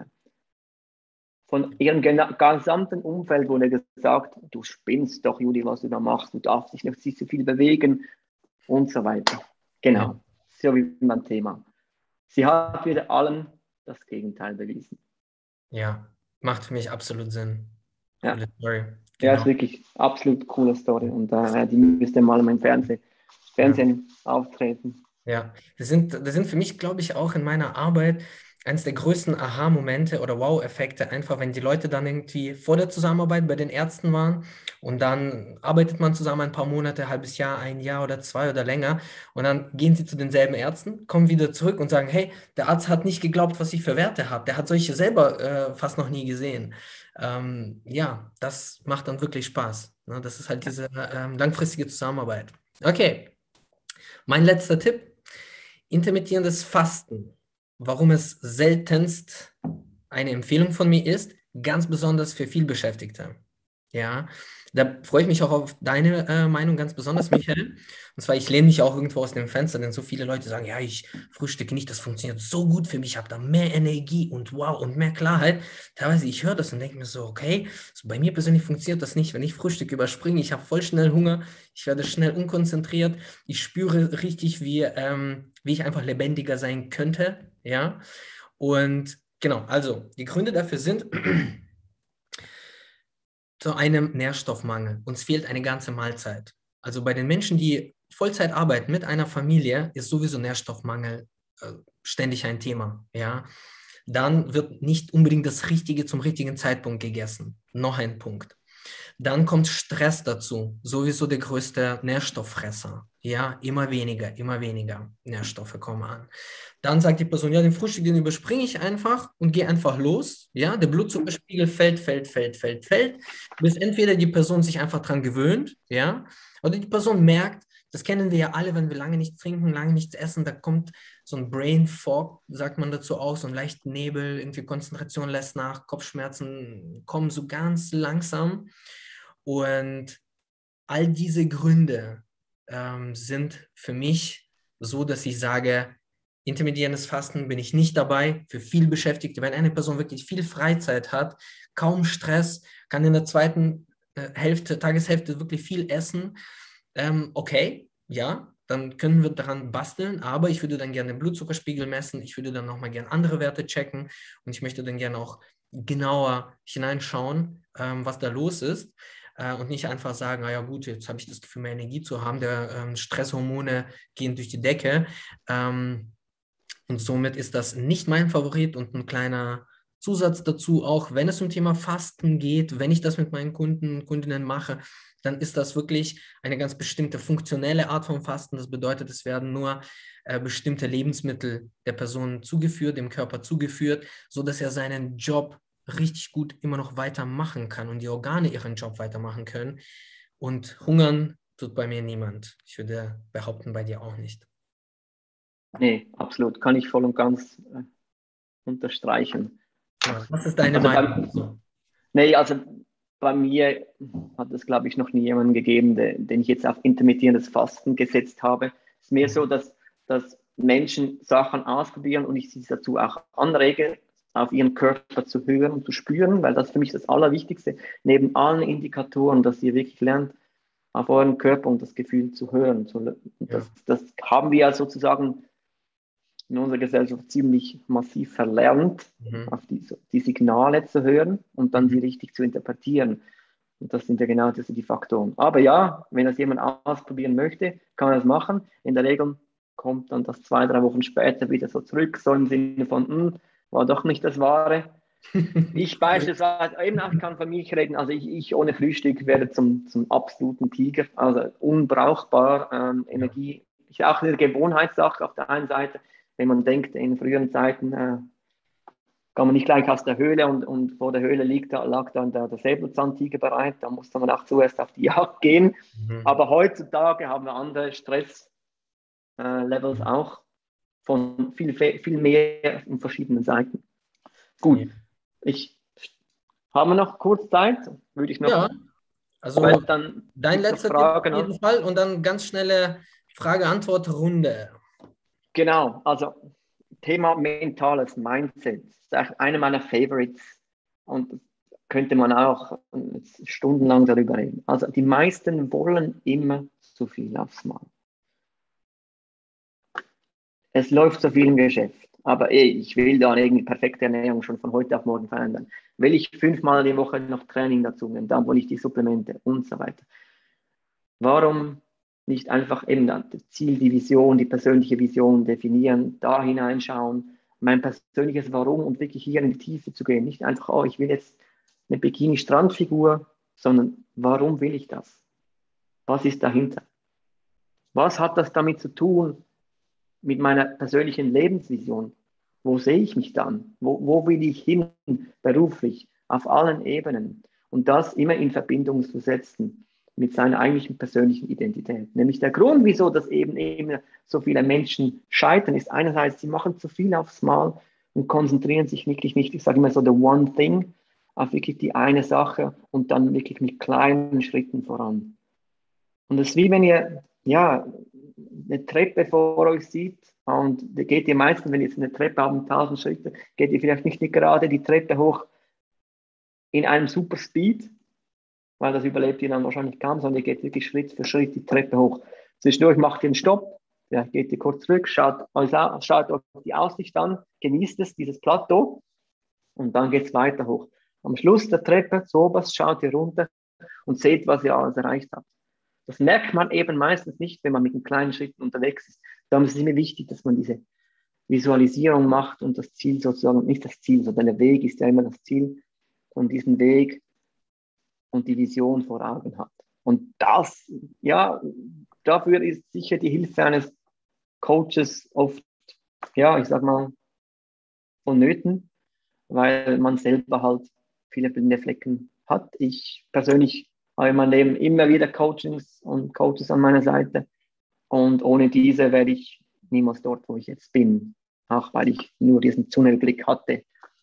Von ihrem gesamten Umfeld wurde gesagt, du spinnst doch, Juli, was du da machst, du darfst dich nicht so viel bewegen und so weiter. Genau, Ja. so wie mein Thema. Sie hat wieder allen das Gegenteil bewiesen. Ja, macht für mich absolut Sinn. Ja. Coole Story. Ja, ist Genau. wirklich absolut coole Story und äh, die müsste mal im Fernsehen, Ja. Fernsehen auftreten. Ja, das sind, das sind für mich, glaube ich, auch in meiner Arbeit eines der größten Aha-Momente oder Wow-Effekte, einfach wenn die Leute dann irgendwie vor der Zusammenarbeit bei den Ärzten waren und dann arbeitet man zusammen ein paar Monate, ein halbes Jahr, ein Jahr oder zwei oder länger und dann gehen sie zu denselben Ärzten, kommen wieder zurück und sagen, hey, der Arzt hat nicht geglaubt, was ich für Werte habe, der hat solche selber äh, fast noch nie gesehen. Ähm, ja, das macht dann wirklich Spaß. Ne? Das ist halt diese ähm, langfristige Zusammenarbeit. Okay, mein letzter Tipp. Intermittierendes Fasten, warum es seltenst eine Empfehlung von mir ist, ganz besonders für vielbeschäftigte. Ja, da freue ich mich auch auf deine äh, Meinung ganz besonders, Michael. Und zwar, ich lehne mich auch irgendwo aus dem Fenster, denn so viele Leute sagen, ja, ich frühstücke nicht, das funktioniert so gut für mich, ich habe da mehr Energie und wow und mehr Klarheit. Teilweise, ich höre das und denke mir so, okay, so bei mir persönlich funktioniert das nicht. Wenn ich Frühstück überspringe, ich habe voll schnell Hunger, ich werde schnell unkonzentriert, ich spüre richtig, wie, ähm, wie ich einfach lebendiger sein könnte. Ja, und genau, also die Gründe dafür sind zu einem Nährstoffmangel. Uns fehlt eine ganze Mahlzeit. Also bei den Menschen, die Vollzeit arbeiten mit einer Familie, ist sowieso Nährstoffmangel äh, ständig ein Thema. Ja? Dann wird nicht unbedingt das Richtige zum richtigen Zeitpunkt gegessen. Noch ein Punkt. Dann kommt Stress dazu, sowieso der größte Nährstofffresser. Ja, immer weniger, immer weniger Nährstoffe kommen an. Dann sagt die Person, ja, den Frühstück, den überspringe ich einfach und gehe einfach los. Ja, der Blutzuckerspiegel fällt, fällt, fällt, fällt, fällt, bis entweder die Person sich einfach dran gewöhnt, ja, oder die Person merkt, das kennen wir ja alle, wenn wir lange nichts trinken, lange nichts essen, da kommt so ein Brain Fog, sagt man dazu auch, so ein leichter Nebel, irgendwie Konzentration lässt nach, Kopfschmerzen kommen so ganz langsam. Und all diese Gründe ähm, sind für mich so, dass ich sage, intermittierendes Fasten bin ich nicht dabei für viel Beschäftigte. Wenn eine Person wirklich viel Freizeit hat, kaum Stress, kann in der zweiten äh, Hälfte, Tageshälfte wirklich viel essen, ähm, okay, ja, dann können wir daran basteln, aber ich würde dann gerne den Blutzuckerspiegel messen, ich würde dann nochmal gerne andere Werte checken und ich möchte dann gerne auch genauer hineinschauen, ähm, was da los ist äh, und nicht einfach sagen, naja gut, jetzt habe ich das Gefühl, mehr Energie zu haben, der ähm, Stresshormone gehen durch die Decke ähm, und somit ist das nicht mein Favorit und ein kleiner Zusatz dazu, auch wenn es um Thema Fasten geht, wenn ich das mit meinen Kunden und Kundinnen mache, dann ist das wirklich eine ganz bestimmte funktionelle Art von Fasten. Das bedeutet, es werden nur äh, bestimmte Lebensmittel der Person zugeführt, dem Körper zugeführt, sodass er seinen Job richtig gut immer noch weitermachen kann und die Organe ihren Job weitermachen können. Und hungern tut bei mir niemand. Ich würde behaupten, bei dir auch nicht. Nee, absolut, kann ich voll und ganz äh, unterstreichen. Ja, was ist deine Also Meinung beim, dazu? nee, also bei mir hat es, glaube ich, noch nie jemanden gegeben, den, den ich jetzt auf intermittierendes Fasten gesetzt habe. Es ist mehr so, Mhm. dass, dass Menschen Sachen ausprobieren und ich sie dazu auch anrege, auf ihren Körper zu hören und zu spüren, weil das für mich das Allerwichtigste, neben allen Indikatoren, dass ihr wirklich lernt, auf euren Körper und das Gefühl zu hören. Und Ja. das, das haben wir ja sozusagen in unserer Gesellschaft ziemlich massiv verlernt, Mhm. auf die, die Signale zu hören und dann die Mhm. richtig zu interpretieren. Und das sind ja genau diese die Faktoren. Aber ja, wenn das jemand ausprobieren möchte, kann er das machen. In der Regel kommt dann das zwei, drei Wochen später wieder so zurück, so im Sinne von, hm, war doch nicht das Wahre. Ich beispielsweise, eben auch, ich kann von mir reden, also ich, ich ohne Frühstück werde zum, zum absoluten Tiger, also unbrauchbar, ähm, Ja. Energie. Ist auch eine Gewohnheitssache auf der einen Seite, wenn man denkt, in früheren Zeiten äh, kann man nicht gleich aus der Höhle und, und vor der Höhle liegt, da, lag dann der, der Säbelzahntiger bereit, da musste man auch zuerst auf die Jagd gehen. Mhm. Aber heutzutage haben wir andere Stresslevels äh, auch von viel, viel mehr von verschiedenen Seiten. Ja. Gut, ich haben wir noch kurz Zeit? Würde ich noch, Ja, weil also dann dein gibt es noch letzter Tipp auf Fragen. jeden Fall und dann ganz schnelle Frage-Antwort-Runde. Genau, also Thema mentales Mindset. Das ist eigentlich eine meiner Favorites und könnte man auch stundenlang darüber reden. Also die meisten wollen immer zu viel aufs Mal. Es läuft so viel im Geschäft. aber ey, ich will da irgendwie perfekte Ernährung schon von heute auf morgen verändern. Will ich fünfmal die Woche noch Training dazu nehmen, dann will ich die Supplemente und so weiter. Warum nicht einfach eben das Ziel, die Vision, die persönliche Vision definieren, da hineinschauen, mein persönliches Warum und wirklich hier in die Tiefe zu gehen. Nicht einfach, oh, ich will jetzt eine Bikini-Strandfigur, sondern warum will ich das? Was ist dahinter? Was hat das damit zu tun mit meiner persönlichen Lebensvision? Wo sehe ich mich dann? Wo, wo will ich hin beruflich? Auf allen Ebenen. Und das immer in Verbindung zu setzen mit seiner eigentlichen persönlichen Identität. Nämlich der Grund, wieso das eben, eben so viele Menschen scheitern, ist einerseits, sie machen zu viel aufs Mal und konzentrieren sich wirklich nicht, ich sage immer so, the one thing, auf wirklich die eine Sache und dann wirklich mit kleinen Schritten voran. Und das ist wie wenn ihr, ja, eine Treppe vor euch seht und da geht ihr meistens, wenn ihr jetzt eine Treppe habt, tausend Schritte, geht ihr vielleicht nicht gerade die Treppe hoch in einem super Speed, weil das überlebt ihr dann wahrscheinlich kaum, sondern ihr geht wirklich Schritt für Schritt die Treppe hoch. Zwischendurch macht ihr einen Stopp, ja, geht ihr kurz zurück, schaut euch, schaut euch die Aussicht an, genießt es, dieses Plateau und dann geht es weiter hoch. Am Schluss der Treppe, zu oberst, schaut ihr runter und seht, was ihr alles erreicht habt. Das merkt man eben meistens nicht, wenn man mit den kleinen Schritten unterwegs ist. Darum ist es immer wichtig, dass man diese Visualisierung macht und das Ziel sozusagen, nicht das Ziel, sondern der Weg ist ja immer das Ziel und diesen Weg und die Vision vor Augen hat. Und das, ja, dafür ist sicher die Hilfe eines Coaches oft, ja, ich sag mal, vonnöten, weil man selber halt viele blinde Flecken hat. Ich persönlich habe in meinem Leben immer wieder Coachings und Coaches an meiner Seite und ohne diese wäre ich niemals dort, wo ich jetzt bin, auch weil ich nur diesen Tunnelblick hatte.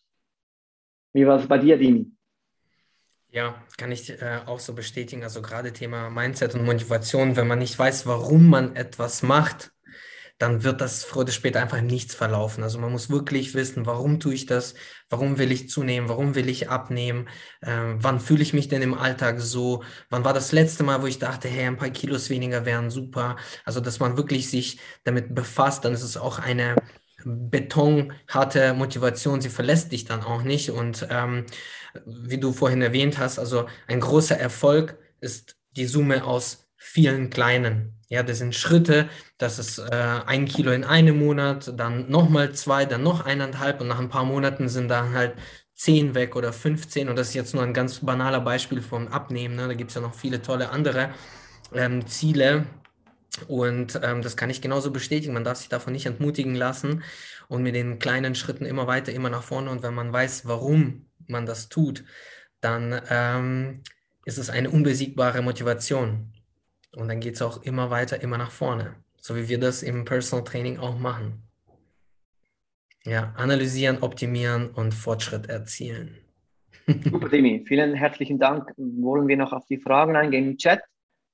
Wie war es bei dir, Dimi? Ja, kann ich äh, auch so bestätigen. Also gerade Thema Mindset und Motivation, wenn man nicht weiß, warum man etwas macht, dann wird das früher oder später einfach im Nichts verlaufen. Also man muss wirklich wissen, warum tue ich das, warum will ich zunehmen, warum will ich abnehmen, äh, wann fühle ich mich denn im Alltag so, wann war das letzte Mal, wo ich dachte, hey, ein paar Kilos weniger wären super. Also dass man wirklich sich damit befasst, dann ist es auch eine betonharte Motivation, sie verlässt dich dann auch nicht. Und ähm, wie du vorhin erwähnt hast, also ein großer Erfolg ist die Summe aus vielen kleinen. Ja, das sind Schritte, das ist äh, ein Kilo in einem Monat, dann nochmal zwei, dann noch eineinhalb und nach ein paar Monaten sind dann halt zehn weg oder fünfzehn und das ist jetzt nur ein ganz banaler Beispiel vom Abnehmen, ne? Da gibt es ja noch viele tolle andere ähm, Ziele und ähm, das kann ich genauso bestätigen. Man darf sich davon nicht entmutigen lassen und mit den kleinen Schritten immer weiter, immer nach vorne und wenn man weiß, warum man das tut, dann ähm, ist es eine unbesiegbare Motivation. Und dann geht es auch immer weiter, immer nach vorne. So wie wir das im Personal Training auch machen. Ja, analysieren, optimieren und Fortschritt erzielen. Super, Dimi. Vielen herzlichen Dank. Wollen wir noch auf die Fragen eingehen im Chat?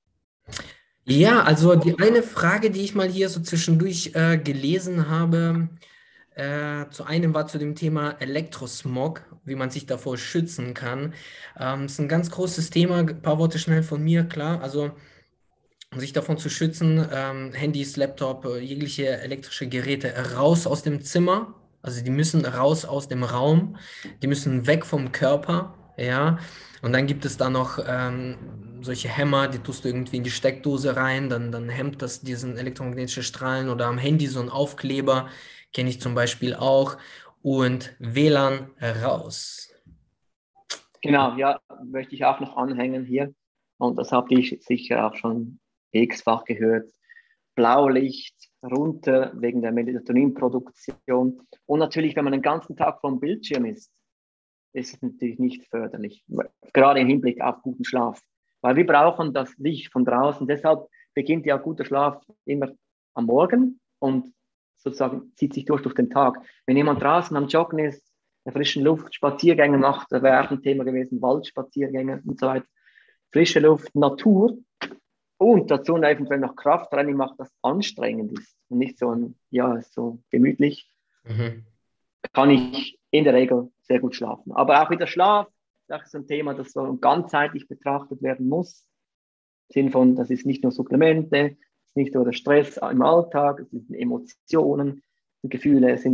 Ja, also die eine Frage, die ich mal hier so zwischendurch äh, gelesen habe, äh, zu einem war zu dem Thema Elektrosmog, wie man sich davor schützen kann. Ähm, ist ein ganz großes Thema, ein paar Worte schnell von mir, klar. Also um sich davon zu schützen, ähm, Handys, Laptop, äh, jegliche elektrische Geräte raus aus dem Zimmer. Also die müssen raus aus dem Raum, die müssen weg vom Körper, ja. Und dann gibt es da noch ähm, solche Hämmer, die tust du irgendwie in die Steckdose rein, dann, dann hemmt das diesen elektromagnetischen Strahlen oder am Handy so ein Aufkleber, kenne ich zum Beispiel auch. Und W L A N raus. Genau, ja, möchte ich auch noch anhängen hier. Und das habt ihr sicher auch schon x-fach gehört. Blaulicht runter wegen der Melatoninproduktion. Und natürlich, wenn man den ganzen Tag vor dem Bildschirm ist, ist es natürlich nicht förderlich. Gerade im Hinblick auf guten Schlaf. Weil wir brauchen das Licht von draußen. Deshalb beginnt ja guter Schlaf immer am Morgen und sozusagen zieht sich durch durch den Tag. Wenn jemand draußen am Joggen ist, in der frischen Luft Spaziergänge macht, da wäre auch ein Thema gewesen, Waldspaziergänge und so weiter. Frische Luft, Natur und dazu eventuell noch Krafttraining macht, das anstrengend ist und nicht so, ein, ja, so gemütlich, Mhm. kann ich in der Regel sehr gut schlafen. Aber auch wieder Schlaf, das ist ein Thema, das so ganzheitlich betrachtet werden muss. Im Sinne von, das ist nicht nur Supplemente, es ist nicht nur der Stress im Alltag, es sind Emotionen, Gefühle, es sind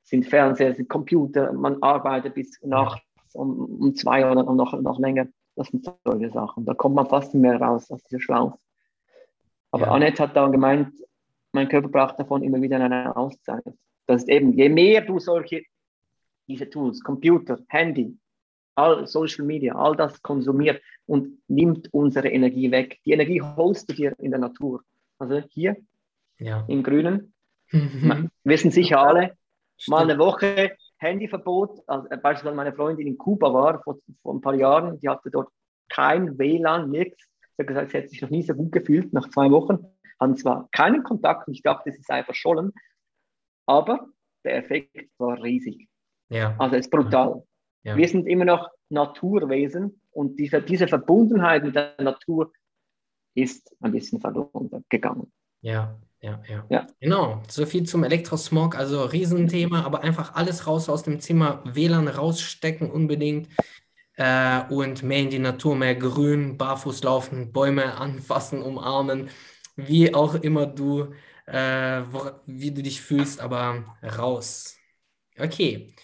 sind Fernseher, sind Computer, man arbeitet bis nachts um, um zwei oder noch, noch länger. Das sind solche Sachen. Da kommt man fast nicht mehr raus aus dieser Schlaufe. Aber Ja. Annette hat dann gemeint, mein Körper braucht davon immer wieder eine Auszeit. Das ist eben, je mehr du solche, diese Tools, Computer, Handy, all Social Media, all das konsumiert und nimmt unsere Energie weg. Die Energie holst du dir in der Natur. Also hier Ja. im Grünen, wissen sicher alle, mal eine Woche Handyverbot. Also beispielsweise meine Freundin in Kuba war vor, vor ein paar Jahren, die hatte dort kein W L A N, nichts. Sie hat gesagt, sie hat sich noch nie so gut gefühlt nach zwei Wochen. Hatten zwar keinen Kontakt, ich dachte, sie sei verschollen, aber der Effekt war riesig. Ja. Also es ist brutal. Ja. Wir sind immer noch Naturwesen und diese, diese Verbundenheit mit der Natur ist ein bisschen verloren gegangen. Ja, ja, ja, ja. Genau, so viel zum Elektrosmog, also Riesenthema, aber einfach alles raus aus dem Zimmer, W L A N rausstecken unbedingt äh, und mehr in die Natur, mehr grün, barfuß laufen, Bäume anfassen, umarmen, wie auch immer du, äh, wo, wie du dich fühlst, aber raus. Okay.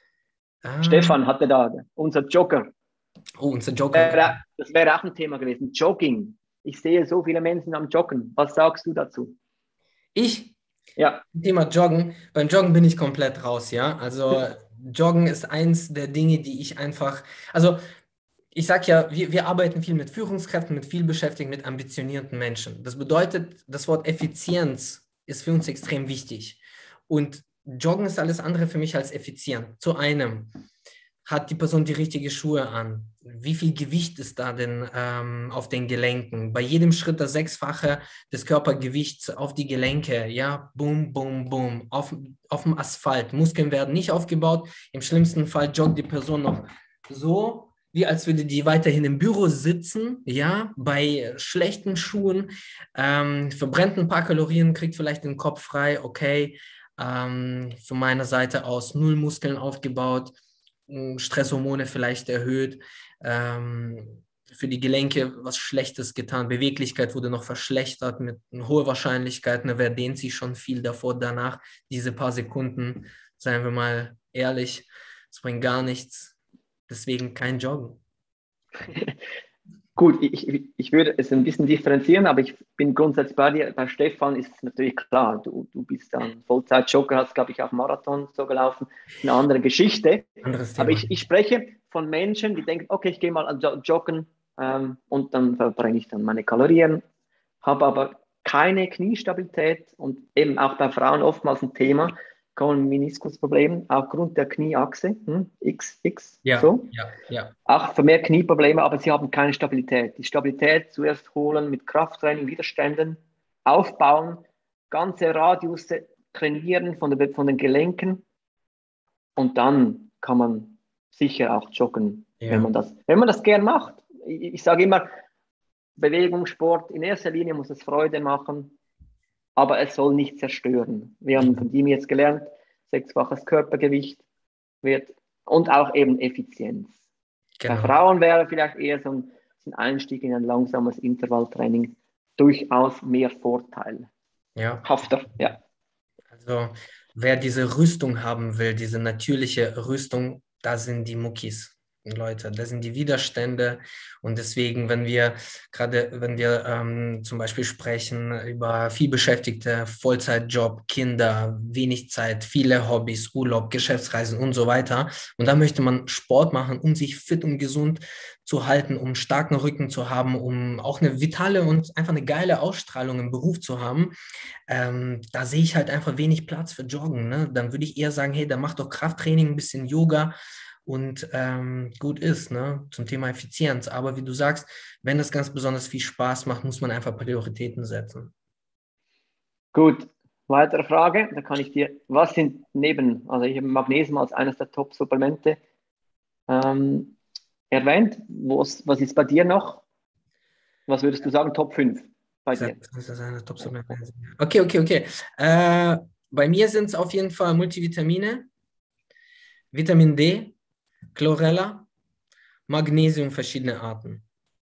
Äh, Stefan hatte da, unser Jogger. oh, unser Joker. Das wäre auch ein Thema gewesen. Jogging. Ich sehe so viele Menschen am Joggen. Was sagst du dazu? Ich? Ja. Thema Joggen. Beim Joggen bin ich komplett raus, ja. Also Joggen ist eins der Dinge, die ich einfach, also ich sage ja, wir, wir arbeiten viel mit Führungskräften, mit viel Beschäftigten, mit ambitionierten Menschen. Das bedeutet, das Wort Effizienz ist für uns extrem wichtig. Und Joggen ist alles andere für mich als effizient. Zu einem, hat die Person die richtigen Schuhe an? Wie viel Gewicht ist da denn ähm, auf den Gelenken? Bei jedem Schritt das Sechsfache des Körpergewichts auf die Gelenke. Ja, boom, boom, boom. Auf, auf dem Asphalt. Muskeln werden nicht aufgebaut. Im schlimmsten Fall joggt die Person noch so, wie als würde die weiterhin im Büro sitzen. Ja, bei schlechten Schuhen. Ähm, verbrennt ein paar Kalorien, kriegt vielleicht den Kopf frei. Okay, ähm, von meiner Seite aus null Muskeln aufgebaut. Stresshormone vielleicht erhöht, ähm, für die Gelenke was Schlechtes getan, Beweglichkeit wurde noch verschlechtert mit einer hohen Wahrscheinlichkeit, ne, wer dehnt sich schon viel davor, danach diese paar Sekunden, seien wir mal ehrlich, es bringt gar nichts, deswegen kein Joggen. Gut, ich, ich würde es ein bisschen differenzieren, aber ich bin grundsätzlich bei dir. Bei Stefan ist es natürlich klar, du, du bist dann Vollzeit-Jogger, hast, glaube ich, auch Marathon so gelaufen, eine andere Geschichte. Anderes Aber Thema. ich, ich spreche von Menschen, die denken, okay, ich gehe mal joggen ähm, und dann verbrenne ich dann meine Kalorien, habe aber keine Kniestabilität und eben auch bei Frauen oftmals ein Thema, kommen Meniskusprobleme aufgrund der Knieachse, hm, X, X, Ja, so. ja, ja. Auch vermehrt Knieprobleme, aber sie haben keine Stabilität. Die Stabilität zuerst holen mit Krafttraining, Widerständen, aufbauen, ganze Radius trainieren von, der, von den Gelenken und dann kann man sicher auch joggen, Ja. wenn man das, wenn man das gern macht. Ich, ich sage immer, Bewegung, Sport, in erster Linie muss es Freude machen, aber es soll nicht zerstören. Wir haben von ihm jetzt gelernt, sechsfaches Körpergewicht wird und auch eben Effizienz. Genau. Bei Frauen wäre vielleicht eher so ein, so ein Einstieg in ein langsames Intervalltraining durchaus mehr Vorteil. Ja. Hafter, ja. Also wer diese Rüstung haben will, diese natürliche Rüstung, da sind die Muckis. Leute, das sind die Widerstände und deswegen, wenn wir gerade, wenn wir ähm, zum Beispiel sprechen über vielbeschäftigte, Vollzeitjob, Kinder, wenig Zeit, viele Hobbys, Urlaub, Geschäftsreisen und so weiter und da möchte man Sport machen, um sich fit und gesund zu halten, um einen starken Rücken zu haben, um auch eine vitale und einfach eine geile Ausstrahlung im Beruf zu haben, ähm, da sehe ich halt einfach wenig Platz für Joggen, ne? Dann würde ich eher sagen, hey, dann mach doch Krafttraining, ein bisschen Yoga, und ähm, gut ist, ne, zum Thema Effizienz. Aber wie du sagst, wenn das ganz besonders viel Spaß macht, muss man einfach Prioritäten setzen. Gut, weitere Frage, da kann ich dir, was sind neben, also ich habe Magnesium als eines der Top-Supplemente ähm, erwähnt, was, was ist bei dir noch? Was würdest du sagen, Top fünf bei dir? Das ist eine Top-Supplemente. Okay, okay, okay. Äh, bei mir sind es auf jeden Fall Multivitamine, Vitamin D, Chlorella, Magnesium, verschiedene Arten.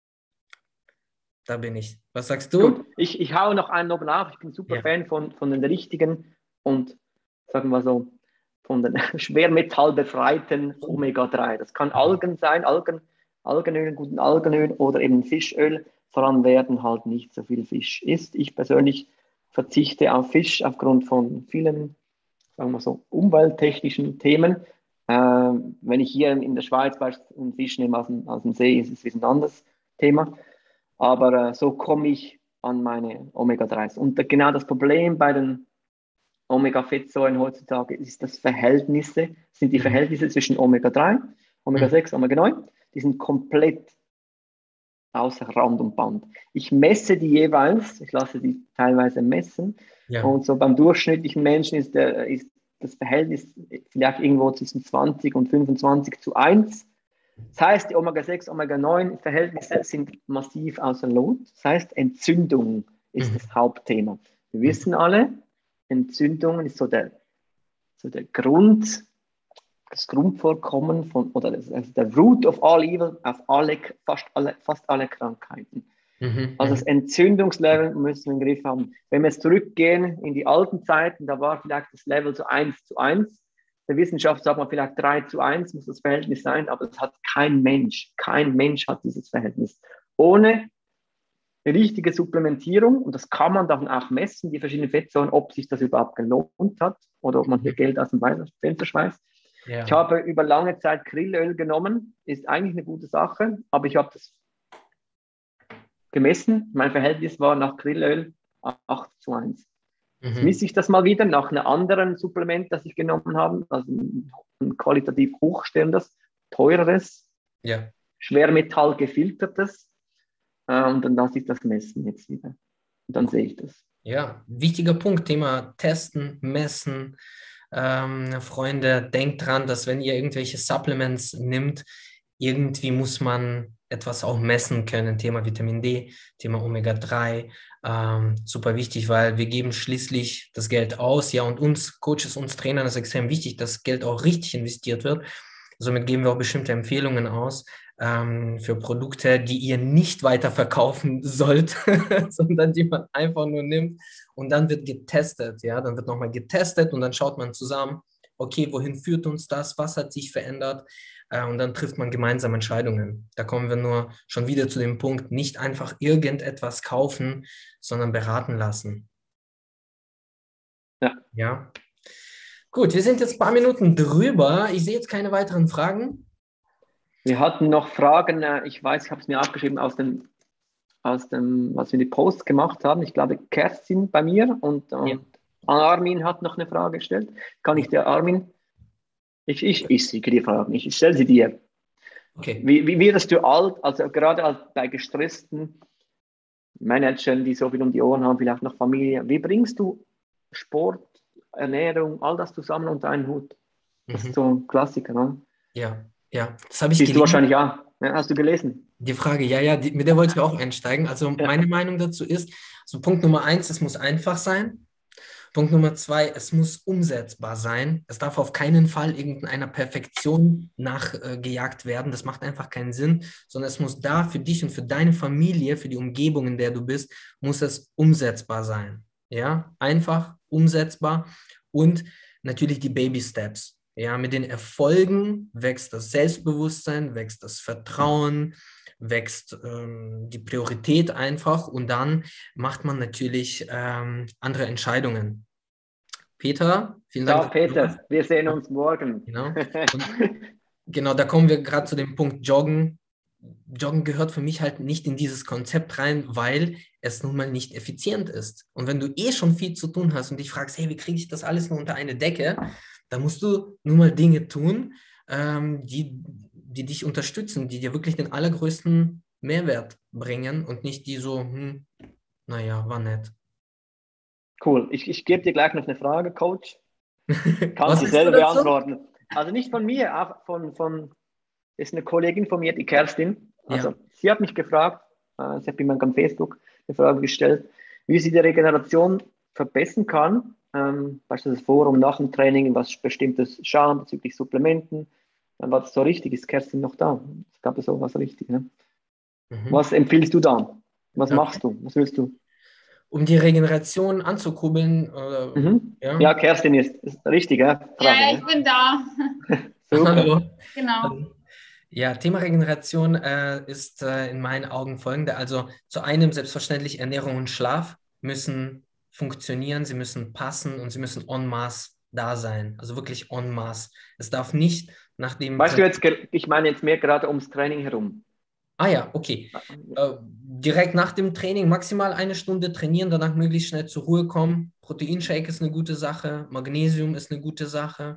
Da bin ich. Was sagst du? Gut, ich, ich hau noch einen oben auf. Ich bin super Ja. Fan von, von den richtigen und sagen wir so, von den schwermetallbefreiten Omega drei. Das kann Algen sein, Algen, Algenöl, guten Algenöl oder eben Fischöl. Vor allem werden halt nicht so viel Fisch isst. Ich persönlich verzichte auf Fisch aufgrund von vielen, sagen wir so, umwelttechnischen Themen. Ähm, wenn ich hier in der Schweiz beispielsweise einen Fisch nehme aus dem, aus dem See, ist es ein anderes Thema. Aber äh, so komme ich an meine Omega drei. Und genau das Problem bei den Omega-Fettsäuren heutzutage ist das Verhältnisse, sind die Verhältnisse zwischen Omega drei, Omega sechs, Omega neun, die sind komplett außer Rand und Band. Ich messe die jeweils, ich lasse die teilweise messen, ja. Und so beim durchschnittlichen Menschen ist, der, ist das Verhältnis vielleicht irgendwo zwischen zwanzig und fünfundzwanzig zu eins. Das heißt, die Omega sechs, Omega neun Verhältnisse sind massiv außer Lot. Das heißt, Entzündung ist mhm. das Hauptthema. Wir wissen alle, Entzündungen ist so der, so der Grund, das Grundvorkommen von, oder das, also der Root of all evil auf alle, fast alle, fast alle Krankheiten. Mhm, also das Entzündungslevel müssen wir im Griff haben. Wenn wir jetzt zurückgehen in die alten Zeiten, da war vielleicht das Level so eins zu eins. Der Wissenschaft sagt man vielleicht drei zu eins muss das Verhältnis sein, aber das hat kein Mensch. Kein Mensch hat dieses Verhältnis. Ohne richtige Supplementierung, und das kann man dann auch messen, die verschiedenen Fettsäuren, ob sich das überhaupt gelohnt hat oder ob man hier Geld aus dem Fenster schmeißt. Ja. Ich habe über lange Zeit Krillöl genommen, ist eigentlich eine gute Sache, aber ich habe das gemessen. Mein Verhältnis war nach Krillöl acht zu eins. Mhm. Jetzt misse ich das mal wieder nach einem anderen Supplement, das ich genommen habe, also ein, ein qualitativ hochstehendes, teureres, ja. Schwermetall gefiltertes. Und dann lasse ich das messen jetzt wieder. Und dann sehe ich das. Ja, wichtiger Punkt, Thema Testen, Messen. Ähm, Freunde, denkt dran, dass wenn ihr irgendwelche Supplements nimmt, irgendwie muss man etwas auch messen können. Thema Vitamin D, Thema Omega drei. Ähm, super wichtig, weil wir geben schließlich das Geld aus. Ja, und uns Coaches, uns Trainern ist extrem wichtig, dass Geld auch richtig investiert wird. Somit geben wir auch bestimmte Empfehlungen aus ähm, für Produkte, die ihr nicht weiterverkaufen sollt, sondern die man einfach nur nimmt und dann wird getestet. Ja, dann wird nochmal getestet und dann schaut man zusammen, okay, wohin führt uns das, was hat sich verändert äh, und dann trifft man gemeinsam Entscheidungen. Da kommen wir nur schon wieder zu dem Punkt, nicht einfach irgendetwas kaufen, sondern beraten lassen. Ja. Ja. Gut, wir sind jetzt ein paar Minuten drüber. Ich sehe jetzt keine weiteren Fragen. Wir hatten noch Fragen, ich weiß, ich habe es mir aufgeschrieben aus dem, aus dem, was wir die Post gemacht haben. Ich glaube, Kerstin bei mir und, und ja. Armin hat noch eine Frage gestellt. Kann ich dir, Armin? Ich, ich, ich sehe die Fragen, ich, ich stelle sie dir. Okay. Wie, wie wirst du alt, also gerade als bei gestressten Managern, die so viel um die Ohren haben, vielleicht noch Familie, wie bringst du Sport, Ernährung, all das zusammen unter einen Hut? Das mhm. ist so ein Klassiker, ne? Ja, ja. Das habe ich Siehst gelesen. Du wahrscheinlich ja. ja. Hast du gelesen? Die Frage, ja, ja, die, mit der wollte ich auch einsteigen. Also ja. Meine Meinung dazu ist, so Punkt Nummer eins, es muss einfach sein. Punkt Nummer zwei, es muss umsetzbar sein. Es darf auf keinen Fall irgendeiner Perfektion nachgejagt äh, werden. Das macht einfach keinen Sinn, sondern es muss da für dich und für deine Familie, für die Umgebung, in der du bist, muss es umsetzbar sein. Ja, einfach, umsetzbar und natürlich die Baby Steps. Ja, mit den Erfolgen wächst das Selbstbewusstsein, wächst das Vertrauen, wächst ähm, die Priorität einfach und dann macht man natürlich ähm, andere Entscheidungen. Peter, vielen Dank. Ciao, Peter, wir sehen uns morgen. Genau, und, genau, da kommen wir gerade zu dem Punkt Joggen. Joggen gehört für mich halt nicht in dieses Konzept rein, weil es nun mal nicht effizient ist. Und wenn du eh schon viel zu tun hast und dich fragst, hey, wie kriege ich das alles nur unter eine Decke, dann musst du nun mal Dinge tun, ähm, die, die dich unterstützen, die dir wirklich den allergrößten Mehrwert bringen und nicht die so, hm, naja, war nett. Cool, ich, ich gebe dir gleich noch eine Frage, Coach. Kannst du selber beantworten. Also nicht von mir, auch von, von ist eine Kollegin von mir, die Kerstin. Also ja. Sie hat mich gefragt, äh, sie hat mir am Facebook eine Frage gestellt, wie sie die Regeneration verbessern kann, ähm, beispielsweise vor und nach dem Training, was Bestimmtes schauen bezüglich Supplementen. Dann war das so richtig, ist Kerstin noch da? Ich glaube, so was richtig. Ne? Mhm. Was empfiehlst du da? Was okay. machst du? Was willst du? um die Regeneration anzukurbeln. Äh, Mhm. ja. Ja, Kerstin ist, ist richtige Frage. Ja, Ne? ich bin da. Super. Hallo. Genau. Ähm, Ja, Thema Regeneration äh, ist äh, in meinen Augen folgende. Also zu einem selbstverständlich Ernährung und Schlaf müssen funktionieren, sie müssen passen und sie müssen en masse da sein. Also wirklich en masse. Es darf nicht nach dem Weißt du Prinzip. jetzt, ge- ich meine jetzt mehr gerade ums Training herum. Ah ja, okay. Äh, direkt nach dem Training maximal eine Stunde trainieren, danach möglichst schnell zur Ruhe kommen. Proteinshake ist eine gute Sache, Magnesium ist eine gute Sache.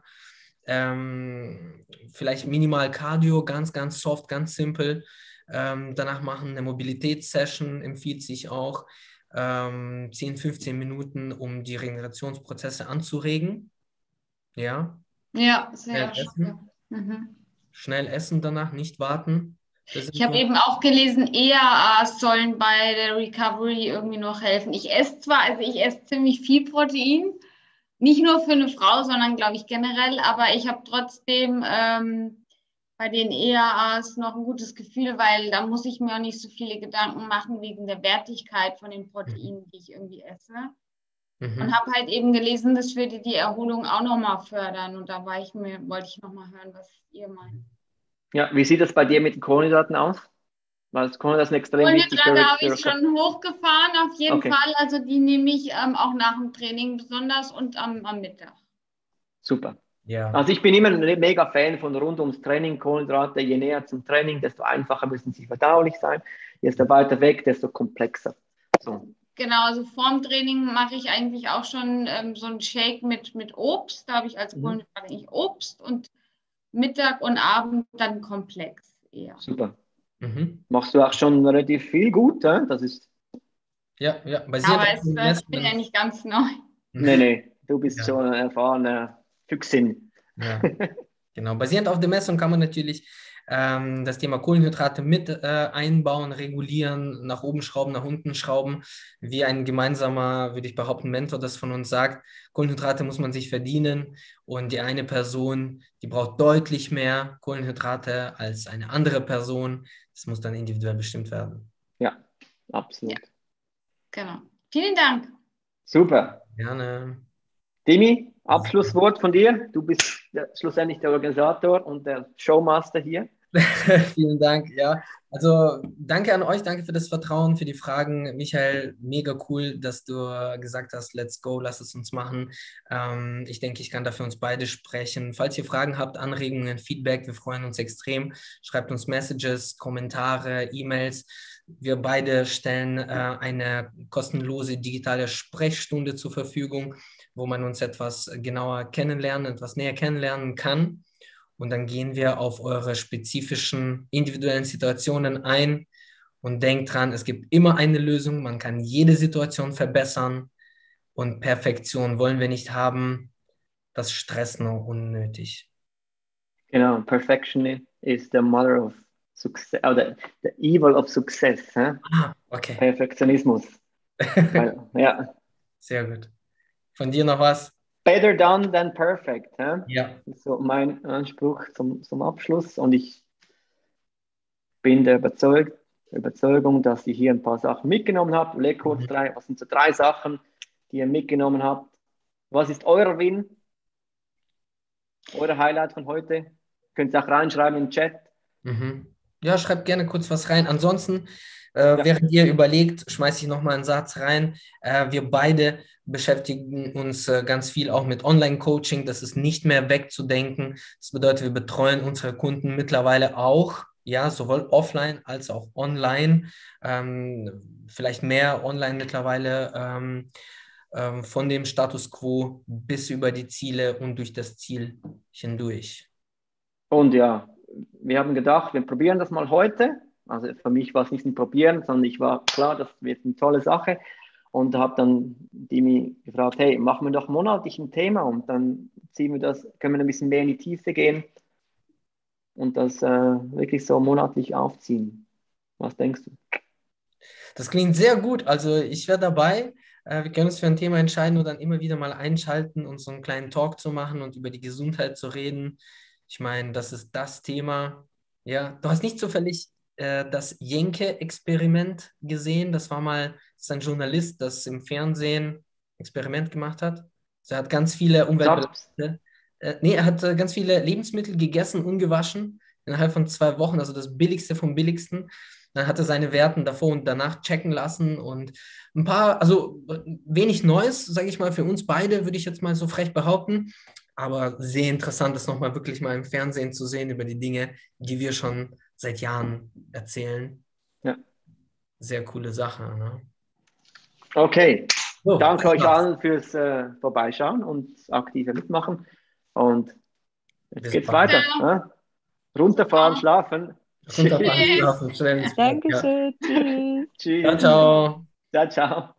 Ähm, vielleicht minimal Cardio, ganz, ganz soft, ganz simpel. Ähm, danach machen eine Mobilitätssession, empfiehlt sich auch. Ähm, zehn, fünfzehn Minuten, um die Regenerationsprozesse anzuregen. Ja, Ja, schnell sehr schön. essen. Mhm. Schnell essen danach, nicht warten. Das Ich sind habe so. eben auch gelesen, E A As sollen bei der Recovery irgendwie noch helfen. Ich esse zwar, also ich esse ziemlich viel Protein, nicht nur für eine Frau, sondern glaube ich generell, aber ich habe trotzdem ähm, bei den E A As noch ein gutes Gefühl, weil da muss ich mir auch nicht so viele Gedanken machen wegen der Wertigkeit von den Mhm. Proteinen, die ich irgendwie esse. Und Mhm. habe halt eben gelesen, das würde die Erholung auch nochmal fördern. Und da war ich mir, wollte ich nochmal hören, was ihr meint. Ja, wie sieht das bei dir mit den Kohlenhydraten aus? Weil Kohlenhydrate sind extrem wichtig Kohlenhydrate für, habe für ich schon hochgefahren, auf jeden Okay, Fall. Also die nehme ich ähm, auch nach dem Training besonders und am, am Mittag. super. Ja. Also ich bin immer ein mega Fan von rund ums Training, Kohlenhydrate. Je näher zum Training, desto einfacher müssen sie verdaulich sein. Je weiter weg, desto komplexer. So. Genau, also vorm Training mache ich eigentlich auch schon ähm, so einen Shake mit, mit Obst. Da habe ich als Mhm. Kohlenhydrat eigentlich Obst und Mittag und Abend dann komplex eher. Super. Mhm. Machst du auch schon relativ viel gut, äh? Das ist. Ja, ja, Aber basierend auf es, den äh, ich bin ja Messungen. nicht ganz neu. Nee, nee, du bist Ja, schon ein erfahrener Füchsin. ja, genau. Basierend auf der Messung kann man natürlich ähm, das Thema Kohlenhydrate mit äh, einbauen, regulieren, nach oben schrauben, nach unten schrauben. Wie ein gemeinsamer, würde ich behaupten, Mentor das von uns sagt, Kohlenhydrate muss man sich verdienen und die eine Person, die braucht deutlich mehr Kohlenhydrate als eine andere Person. Das muss dann individuell bestimmt werden. Ja, Ja, absolut. genau. Vielen Dank. Super. Gerne. Dimi, Abschlusswort von dir. Du bist der, schlussendlich der Organisator und der Showmaster hier. Vielen Dank, ja. Also danke an euch, danke für das Vertrauen, für die Fragen. Michael, mega cool, dass du gesagt hast, let's go, lass es uns machen. Ähm, ich denke, ich kann da für uns beide sprechen. Falls ihr Fragen habt, Anregungen, Feedback, wir freuen uns extrem. Schreibt uns Messages, Kommentare, E-Mails. Wir beide stellen äh, eine kostenlose digitale Sprechstunde zur Verfügung, wo man uns etwas genauer kennenlernen, etwas näher kennenlernen kann. Und dann gehen wir auf eure spezifischen individuellen Situationen ein und denkt dran, es gibt immer eine Lösung. Man kann jede Situation verbessern und Perfektion wollen wir nicht haben. Das Stress nur unnötig. Genau, Perfection is the mother of success, oder the evil of success. Hä? Ah, okay. Perfektionismus. Weil, ja. Sehr gut. Von dir noch was? Better done than perfect. Hä? Ja. Das ist so mein Anspruch zum, zum Abschluss. Und ich bin der Überzeug, Überzeugung, dass ihr hier ein paar Sachen mitgenommen habt. Leg kurz Mhm. drei, was sind so drei Sachen, die ihr mitgenommen habt? Was ist euer Win? Euer Highlight von heute? Könnt ihr auch reinschreiben im Chat. Mhm. Ja, schreibt gerne kurz was rein. Ansonsten, äh, Ja. während ihr überlegt, schmeiße ich nochmal einen Satz rein. Äh, wir beide beschäftigen uns äh, ganz viel auch mit Online-Coaching. Das ist nicht mehr wegzudenken. Das bedeutet, wir betreuen unsere Kunden mittlerweile auch, ja, sowohl offline als auch online. Ähm, vielleicht mehr online mittlerweile. Ähm, ähm, von dem Status quo bis über die Ziele und durch das Ziel hindurch. Und ja, wir haben gedacht, wir probieren das mal heute. Also für mich war es nicht ein Probieren, sondern ich war klar, das wird eine tolle Sache. Und habe dann Dimi gefragt, hey, machen wir doch monatlich ein Thema und dann ziehen wir das, können wir ein bisschen mehr in die Tiefe gehen und das äh, wirklich so monatlich aufziehen. Was denkst du? Das klingt sehr gut. Also ich wäre dabei. Äh, wir können uns für ein Thema entscheiden und dann immer wieder mal einschalten und so einen kleinen Talk zu machen und über die Gesundheit zu reden. Ich meine, das ist das Thema. Ja, du hast nicht zufällig äh, das Jenke-Experiment gesehen. Das war mal das ist ein Journalist, das im Fernsehen Experiment gemacht hat. Also er hat ganz viele Umweltbelastende, äh, nee, er hat äh, ganz viele Lebensmittel gegessen, ungewaschen, innerhalb von zwei Wochen, also das Billigste vom Billigsten. Dann hat er seine Werten davor und danach checken lassen und ein paar, also wenig Neues, sage ich mal, für uns beide, würde ich jetzt mal so frech behaupten. Aber sehr interessant, das nochmal wirklich mal im Fernsehen zu sehen über die Dinge, die wir schon seit Jahren erzählen. Ja. Sehr coole Sache. Ne? Okay, so, danke euch war's. allen fürs äh, Vorbeischauen und aktive Mitmachen. Und jetzt Bis geht's bald. weiter. Ja. Runterfahren, schlafen. Runterfahren, schlafen, schnell ins Bett. Ja. Dankeschön. Tschüss. Tschüss. Ciao, ciao. Ciao, ciao.